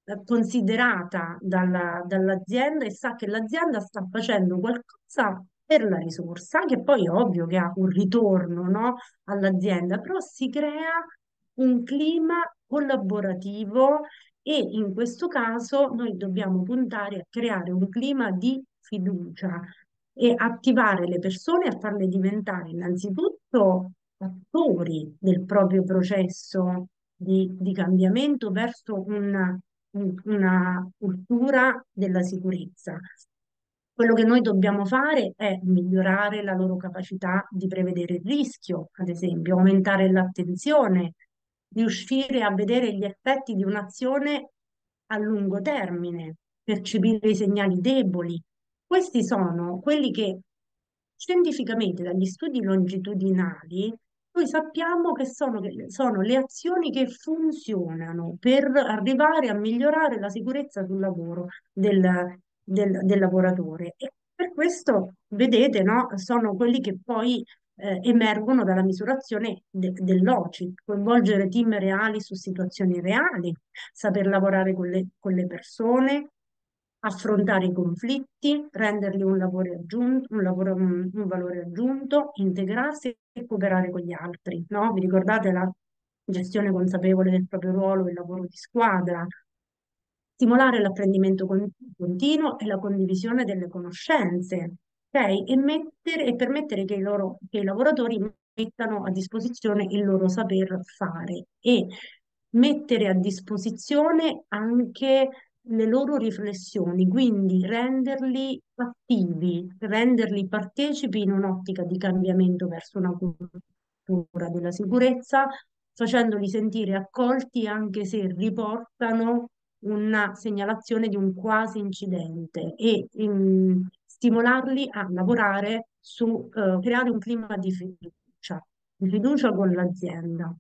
considerata dalla- dall'azienda e sa che l'azienda sta facendo qualcosa per la risorsa, che poi è ovvio che ha un ritorno, no, all'azienda, però si crea un clima collaborativo e in questo caso noi dobbiamo puntare a creare un clima di fiducia e attivare le persone a farle diventare innanzitutto attori del proprio processo di, di cambiamento verso una, un- una cultura della sicurezza. Quello che noi dobbiamo fare è migliorare la loro capacità di prevedere il rischio, ad esempio, aumentare l'attenzione, riuscire a vedere gli effetti di un'azione a lungo termine, percepire i segnali deboli. Questi sono quelli che scientificamente dagli studi longitudinali noi sappiamo che sono, che sono le azioni che funzionano per arrivare a migliorare la sicurezza sul lavoro del, del- del lavoratore. E per questo, vedete, no, sono quelli che poi eh, emergono dalla misurazione de- dell'O C I, coinvolgere team reali su situazioni reali, saper lavorare con le, con le persone, affrontare i conflitti, renderli un lavoro aggiunto, un lavoro- un- un valore aggiunto, integrarsi e cooperare con gli altri, no? Vi ricordate la gestione consapevole del proprio ruolo, il lavoro di squadra, stimolare l'apprendimento con- continuo e la condivisione delle conoscenze, ok? E, mettere, e permettere che i loro, che i lavoratori mettano a disposizione il loro saper fare e mettere a disposizione anche le loro riflessioni, quindi renderli attivi, renderli partecipi in un'ottica di cambiamento verso una cultura della sicurezza, facendoli sentire accolti anche se riportano una segnalazione di un quasi incidente e mm, stimolarli a lavorare su eh, creare un clima di fiducia, di fiducia con l'azienda.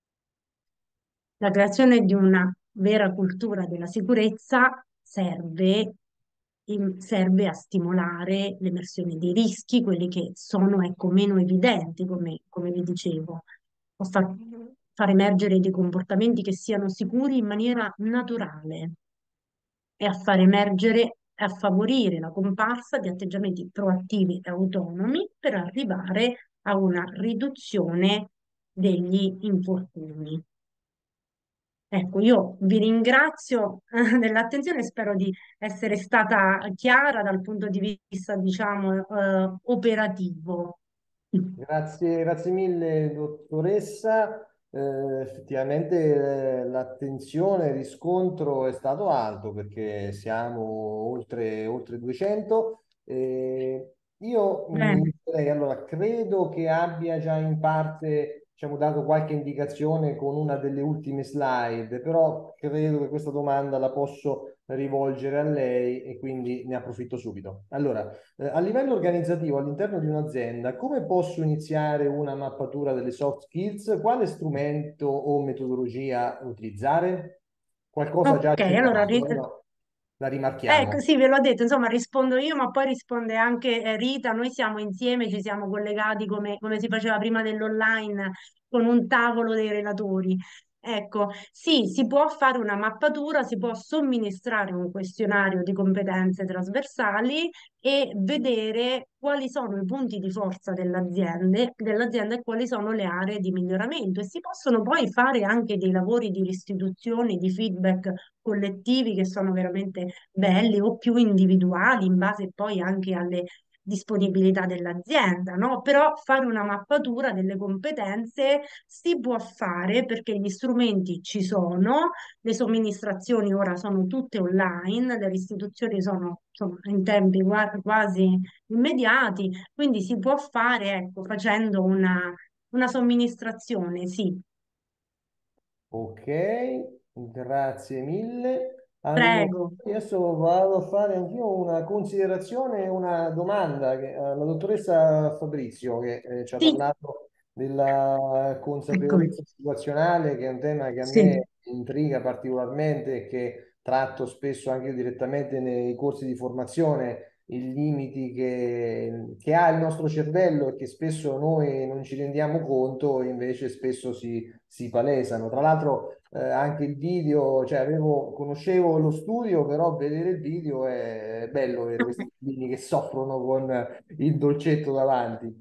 La creazione di una vera cultura della sicurezza serve, in- serve a stimolare l'emersione dei rischi, quelli che sono, ecco, meno evidenti, come, come vi dicevo, a far, far emergere dei comportamenti che siano sicuri in maniera naturale e a far emergere e a favorire la comparsa di atteggiamenti proattivi e autonomi per arrivare a una riduzione degli infortuni. Ecco, io vi ringrazio eh, dell'attenzione e spero di essere stata chiara dal punto di vista, diciamo, eh, operativo. Grazie, grazie mille, dottoressa. Eh, effettivamente eh, l'attenzione, il riscontro è stato alto perché siamo oltre, oltre duecento. Eh, io mi Bene. metterei, allora, credo che abbia già in parte, diciamo, dato qualche indicazione con una delle ultime slide, però credo che questa domanda la posso rivolgere a lei e quindi ne approfitto subito. Allora, eh, a livello organizzativo, all'interno di un'azienda, come posso iniziare una mappatura delle soft skills? Quale strumento o metodologia utilizzare? Qualcosa già Ok, allora accennato, ri- però la ecco, rimarchiamo. sì, ve l'ho detto, insomma, rispondo io, ma poi risponde anche eh, Rita. Noi siamo insieme, ci siamo collegati come, come si faceva prima dell'online con un tavolo dei relatori. Ecco, sì, si può fare una mappatura, si può somministrare un questionario di competenze trasversali e vedere quali sono i punti di forza dell'azienda dell'azienda e quali sono le aree di miglioramento. E si possono poi fare anche dei lavori di restituzione, di feedback collettivi che sono veramente belli o più individuali in base poi anche alle disponibilità dell'azienda, no? Però fare una mappatura delle competenze si può fare perché gli strumenti ci sono, le somministrazioni ora sono tutte online, le restituzioni sono insomma, in tempi gua- quasi immediati, quindi si può fare, ecco, facendo una, una somministrazione, sì. Ok, grazie mille. Allora, Prego. adesso vado a fare anch'io una considerazione e una domanda che, alla dottoressa Fabrizio, che eh, ci ha Sì, parlato della eccomi. consapevolezza situazionale, che è un tema che a Sì. me intriga particolarmente e che tratto spesso anche io direttamente nei corsi di formazione i limiti che, che ha il nostro cervello e che spesso noi non ci rendiamo conto, invece spesso si, si palesano. Tra l'altro eh, anche il video, cioè avevo, conoscevo lo studio, però vedere il video è bello, vedere questi bambini che soffrono con il dolcetto davanti.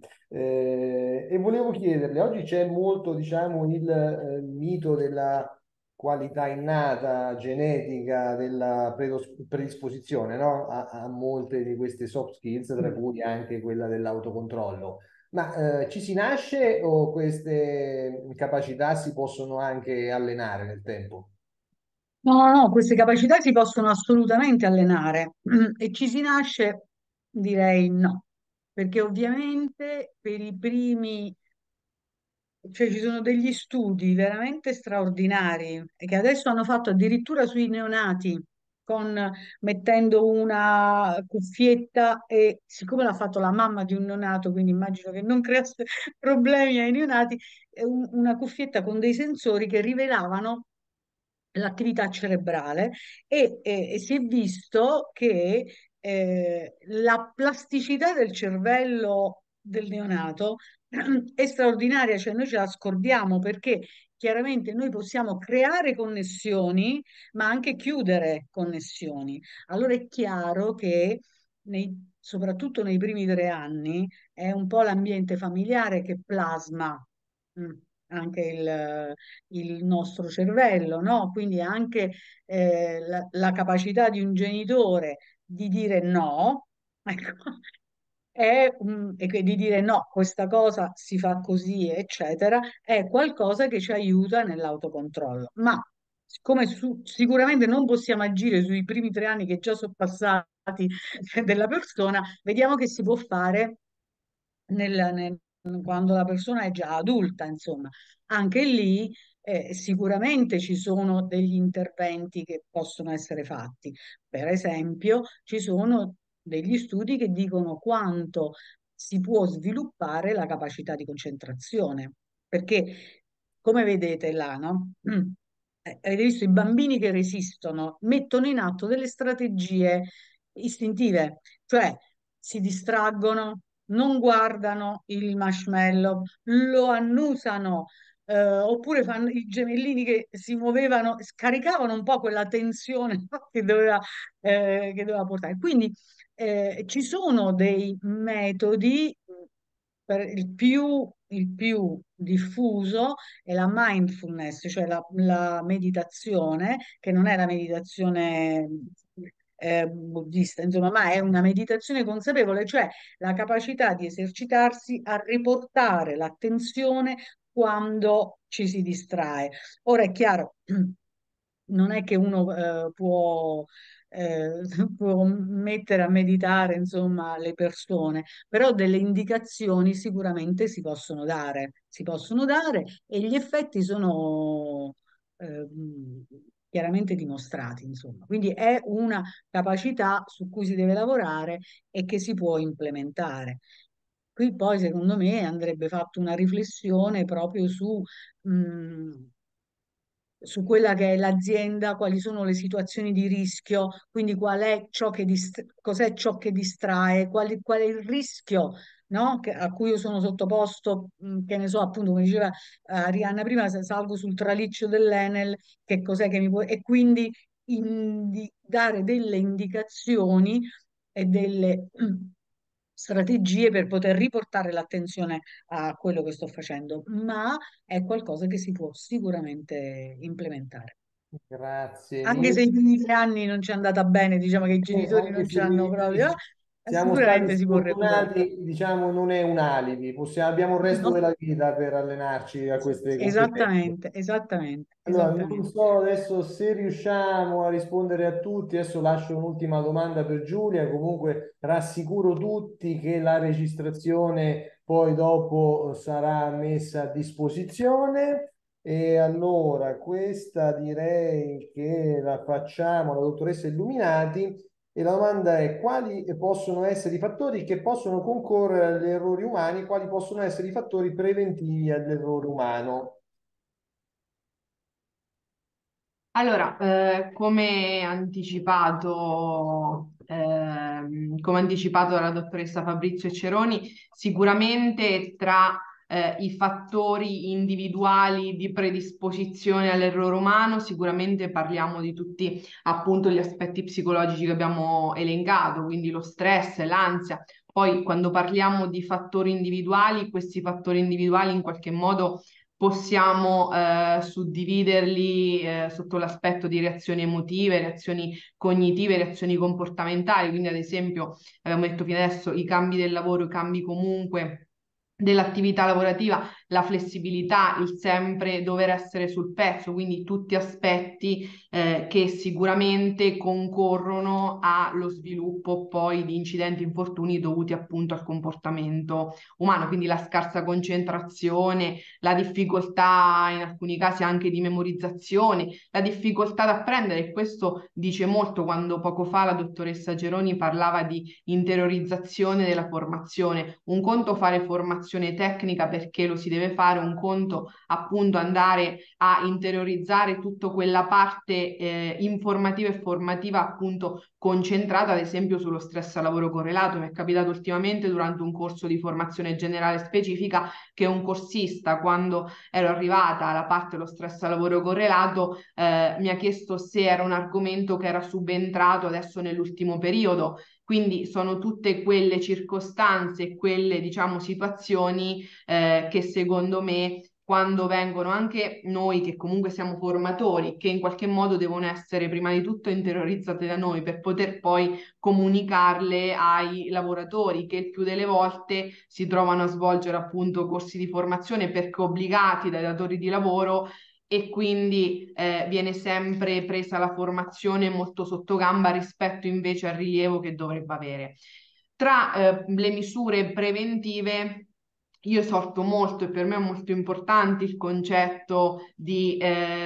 Eh, e volevo chiederle, oggi c'è molto, diciamo, il eh, mito della qualità innata, genetica, della predos- predisposizione, no? A, a molte di queste soft skills, tra cui anche quella dell'autocontrollo. Ma eh, ci si nasce o queste capacità si possono anche allenare nel tempo? No, no, no, queste capacità si possono assolutamente allenare e ci si nasce, direi no, perché ovviamente per i primi, cioè ci sono degli studi veramente straordinari e che adesso hanno fatto addirittura sui neonati, con, mettendo una cuffietta e siccome l'ha fatto la mamma di un neonato, quindi immagino che non creasse problemi ai neonati, eh, un- una cuffietta con dei sensori che rivelavano l'attività cerebrale e, e- e si è visto che eh, la plasticità del cervello del neonato è straordinaria, cioè noi ce la scordiamo perché chiaramente noi possiamo creare connessioni, ma anche chiudere connessioni. Allora è chiaro che nei- soprattutto nei primi tre anni è un po' l'ambiente familiare che plasma mm, anche il, il nostro cervello, no? Quindi anche eh, la, la capacità di un genitore di dire no, ecco, è, un- e che di dire no, questa cosa si fa così, eccetera, è qualcosa che ci aiuta nell'autocontrollo. Ma siccome su- sicuramente non possiamo agire sui primi tre anni che già sono passati della persona, vediamo che si può fare nel- nel- quando la persona è già adulta, insomma. Anche lì eh, sicuramente ci sono degli interventi che possono essere fatti. Per esempio, ci sono degli studi che dicono quanto si può sviluppare la capacità di concentrazione, perché come vedete là, no? Eh, Avete visto i bambini che resistono, mettono in atto delle strategie istintive, cioè si distraggono, non guardano il marshmallow, lo annusano, eh, oppure fanno i gemellini che si muovevano, scaricavano un po' quella tensione no, che doveva, eh, che doveva portare. Quindi eh, ci sono dei metodi, per il più, il più diffuso è la mindfulness, cioè la, la meditazione, che non è la meditazione eh, buddista, insomma, ma è una meditazione consapevole, cioè la capacità di esercitarsi a riportare l'attenzione quando ci si distrae. Ora è chiaro, non è che uno eh, può, eh, può mettere a meditare, insomma, le persone, però delle indicazioni sicuramente si possono dare, si possono dare e gli effetti sono eh, chiaramente dimostrati, insomma. Quindi è una capacità su cui si deve lavorare e che si può implementare. Qui poi, secondo me, andrebbe fatta una riflessione proprio su, mh, su quella che è l'azienda, quali sono le situazioni di rischio, quindi qual è ciò che dist- cos'è ciò che distrae, qual, qual è il rischio, no? Che- a cui io sono sottoposto, mh, che ne so, appunto, come diceva eh, Arianna prima, se salgo sul traliccio dell'Enel, che cos'è che mi può... E quindi indi- dare delle indicazioni e delle strategie per poter riportare l'attenzione a quello che sto facendo, ma è qualcosa che si può sicuramente implementare. Grazie Anche se mille. i primi tre anni non ci è andata bene, diciamo che i Eh, genitori anche non ci se hanno proprio, eh, siamo stati sicuramente si può recuperare. sfortunati, diciamo, non è un alibi, possiamo, abbiamo il resto No? della vita per allenarci a queste competenze. Esattamente, esattamente, Allora, non esattamente. so adesso se riusciamo a rispondere a tutti, adesso lascio un'ultima domanda per Giulia, comunque rassicuro tutti che la registrazione poi dopo sarà messa a disposizione. E allora, questa direi che la facciamo alla dottoressa Illuminati e la domanda è quali possono essere i fattori che possono concorrere agli errori umani, quali possono essere i fattori preventivi all'errore umano? Allora, eh, come anticipato ehm, come anticipato dalla dottoressa Fabrizio Ceroni, sicuramente tra eh, i fattori individuali di predisposizione all'errore umano, sicuramente parliamo di tutti appunto gli aspetti psicologici che abbiamo elencato, quindi lo stress, l'ansia. Poi quando parliamo di fattori individuali, questi fattori individuali in qualche modo possiamo eh, suddividerli eh, sotto l'aspetto di reazioni emotive, reazioni cognitive, reazioni comportamentali, quindi ad esempio abbiamo detto fino adesso i cambi del lavoro, i cambi comunque dell'attività lavorativa, la flessibilità, il sempre dover essere sul pezzo, quindi tutti aspetti eh, che sicuramente concorrono allo sviluppo poi di incidenti, infortuni dovuti appunto al comportamento umano, quindi la scarsa concentrazione, la difficoltà in alcuni casi anche di memorizzazione, la difficoltà ad apprendere, e questo dice molto quando poco fa la dottoressa Geroni parlava di interiorizzazione della formazione. Un conto fare formazione tecnica perché lo si deve fare, un conto appunto andare a interiorizzare tutta quella parte eh, informativa e formativa appunto concentrata ad esempio sullo stress a lavoro correlato. Mi è capitato ultimamente durante un corso di formazione generale specifica che un corsista, quando ero arrivata alla parte dello stress a lavoro correlato, eh, mi ha chiesto se era un argomento che era subentrato adesso nell'ultimo periodo. Quindi sono tutte quelle circostanze, quelle diciamo situazioni eh, che secondo me quando vengono anche noi che comunque siamo formatori, che in qualche modo devono essere prima di tutto interiorizzate da noi per poter poi comunicarle ai lavoratori che il più delle volte si trovano a svolgere appunto corsi di formazione perché obbligati dai datori di lavoro e quindi eh, viene sempre presa la formazione molto sotto gamba rispetto invece al rilievo che dovrebbe avere. Tra eh, le misure preventive io esorto molto e per me è molto importante il concetto di,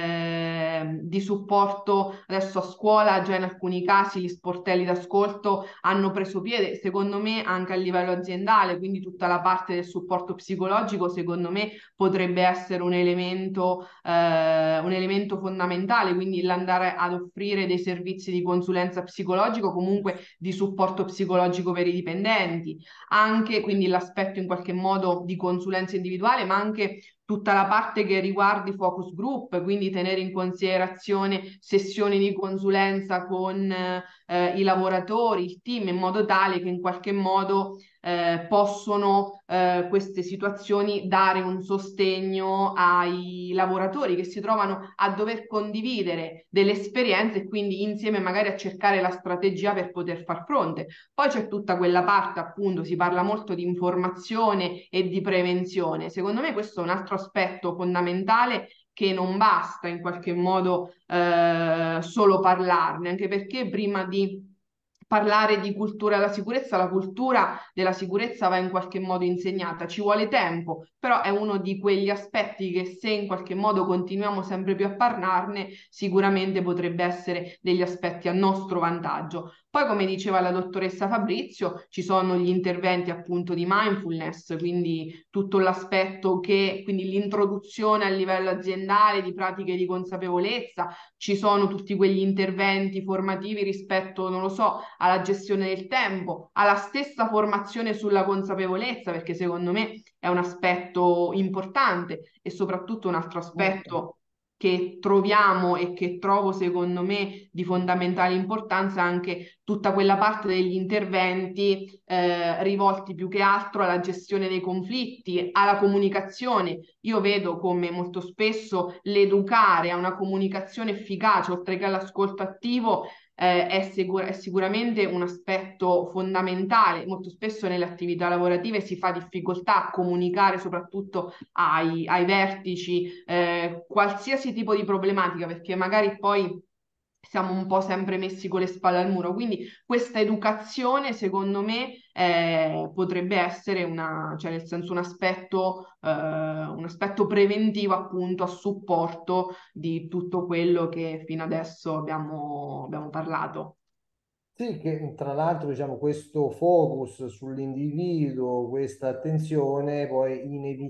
eh, di supporto. Adesso a scuola già in alcuni casi gli sportelli d'ascolto hanno preso piede, secondo me anche a livello aziendale, quindi tutta la parte del supporto psicologico secondo me potrebbe essere un elemento, eh, un elemento fondamentale, quindi l'andare ad offrire dei servizi di consulenza psicologico, comunque di supporto psicologico per i dipendenti, anche quindi l'aspetto in qualche modo di consulenza individuale, ma anche tutta la parte che riguarda i focus group, quindi tenere in considerazione sessioni di consulenza con eh, i lavoratori, il team, in modo tale che in qualche modo eh, possono eh, queste situazioni dare un sostegno ai lavoratori che si trovano a dover condividere delle esperienze e quindi insieme magari a cercare la strategia per poter far fronte. Poi c'è tutta quella parte, appunto, si parla molto di informazione e di prevenzione. Secondo me questo è un altro aspetto fondamentale che non basta in qualche modo eh, solo parlarne, anche perché prima di parlare di cultura della sicurezza, la cultura della sicurezza va in qualche modo insegnata, ci vuole tempo, però è uno di quegli aspetti che se in qualche modo continuiamo sempre più a parlarne, sicuramente potrebbe essere degli aspetti a nostro vantaggio. Poi, come diceva la dottoressa Fabrizio, ci sono gli interventi appunto di mindfulness, quindi tutto l'aspetto che, quindi l'introduzione a livello aziendale di pratiche di consapevolezza, ci sono tutti quegli interventi formativi rispetto, non lo so, alla gestione del tempo, alla stessa formazione sulla consapevolezza, perché secondo me è un aspetto importante e soprattutto un altro aspetto che troviamo e che trovo secondo me di fondamentale importanza anche tutta quella parte degli interventi eh, rivolti più che altro alla gestione dei conflitti, alla comunicazione. Io vedo come molto spesso l'educare a una comunicazione efficace, oltre che all'ascolto attivo, eh, è, sicur- è sicuramente un aspetto fondamentale. Molto spesso nelle attività lavorative si fa difficoltà a comunicare soprattutto ai, ai vertici eh, qualsiasi tipo di problematica, perché magari poi siamo un po' sempre messi con le spalle al muro. Quindi questa educazione, secondo me, eh, potrebbe essere una, cioè nel senso un aspetto, eh, un aspetto preventivo appunto a supporto di tutto quello che fino adesso abbiamo, abbiamo parlato. Sì, che tra l'altro diciamo questo focus sull'individuo, questa attenzione poi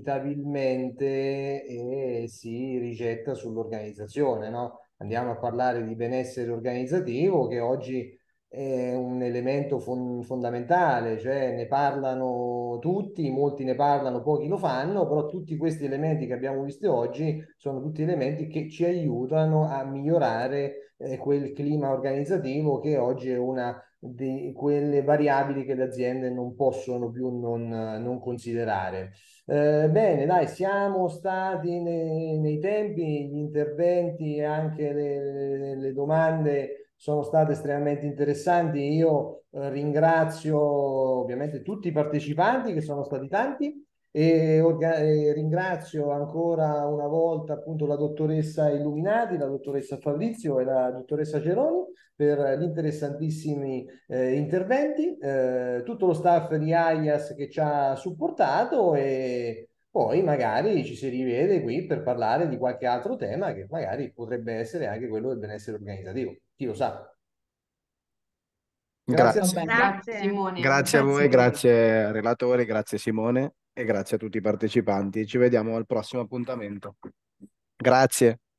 inevitabilmente eh, si rigetta sull'organizzazione, no? Andiamo a parlare di benessere organizzativo che oggi è un elemento fon- fondamentale, cioè ne parlano tutti, molti ne parlano, pochi lo fanno, però tutti questi elementi che abbiamo visto oggi sono tutti elementi che ci aiutano a migliorare eh, quel clima organizzativo che oggi è una di quelle variabili che le aziende non possono più non, non considerare. Eh, bene, dai, siamo stati nei, nei tempi, gli interventi e anche le, le- le domande sono state estremamente interessanti. Io eh, ringrazio ovviamente tutti i partecipanti, che sono stati tanti, e, orga- e ringrazio ancora una volta appunto la dottoressa Illuminati, la dottoressa Fabrizio e la dottoressa Geroni per gli interessantissimi eh, interventi, eh, tutto lo staff di AIAS che ci ha supportato, e poi magari ci si rivede qui per parlare di qualche altro tema che magari potrebbe essere anche quello del benessere organizzativo. Chi lo sa. Grazie a Va Grazie. bene. tutti. Grazie Grazie. Simone. Grazie a voi, Grazie. grazie relatori, grazie Simone e grazie a tutti i partecipanti. Ci vediamo al prossimo appuntamento. Grazie.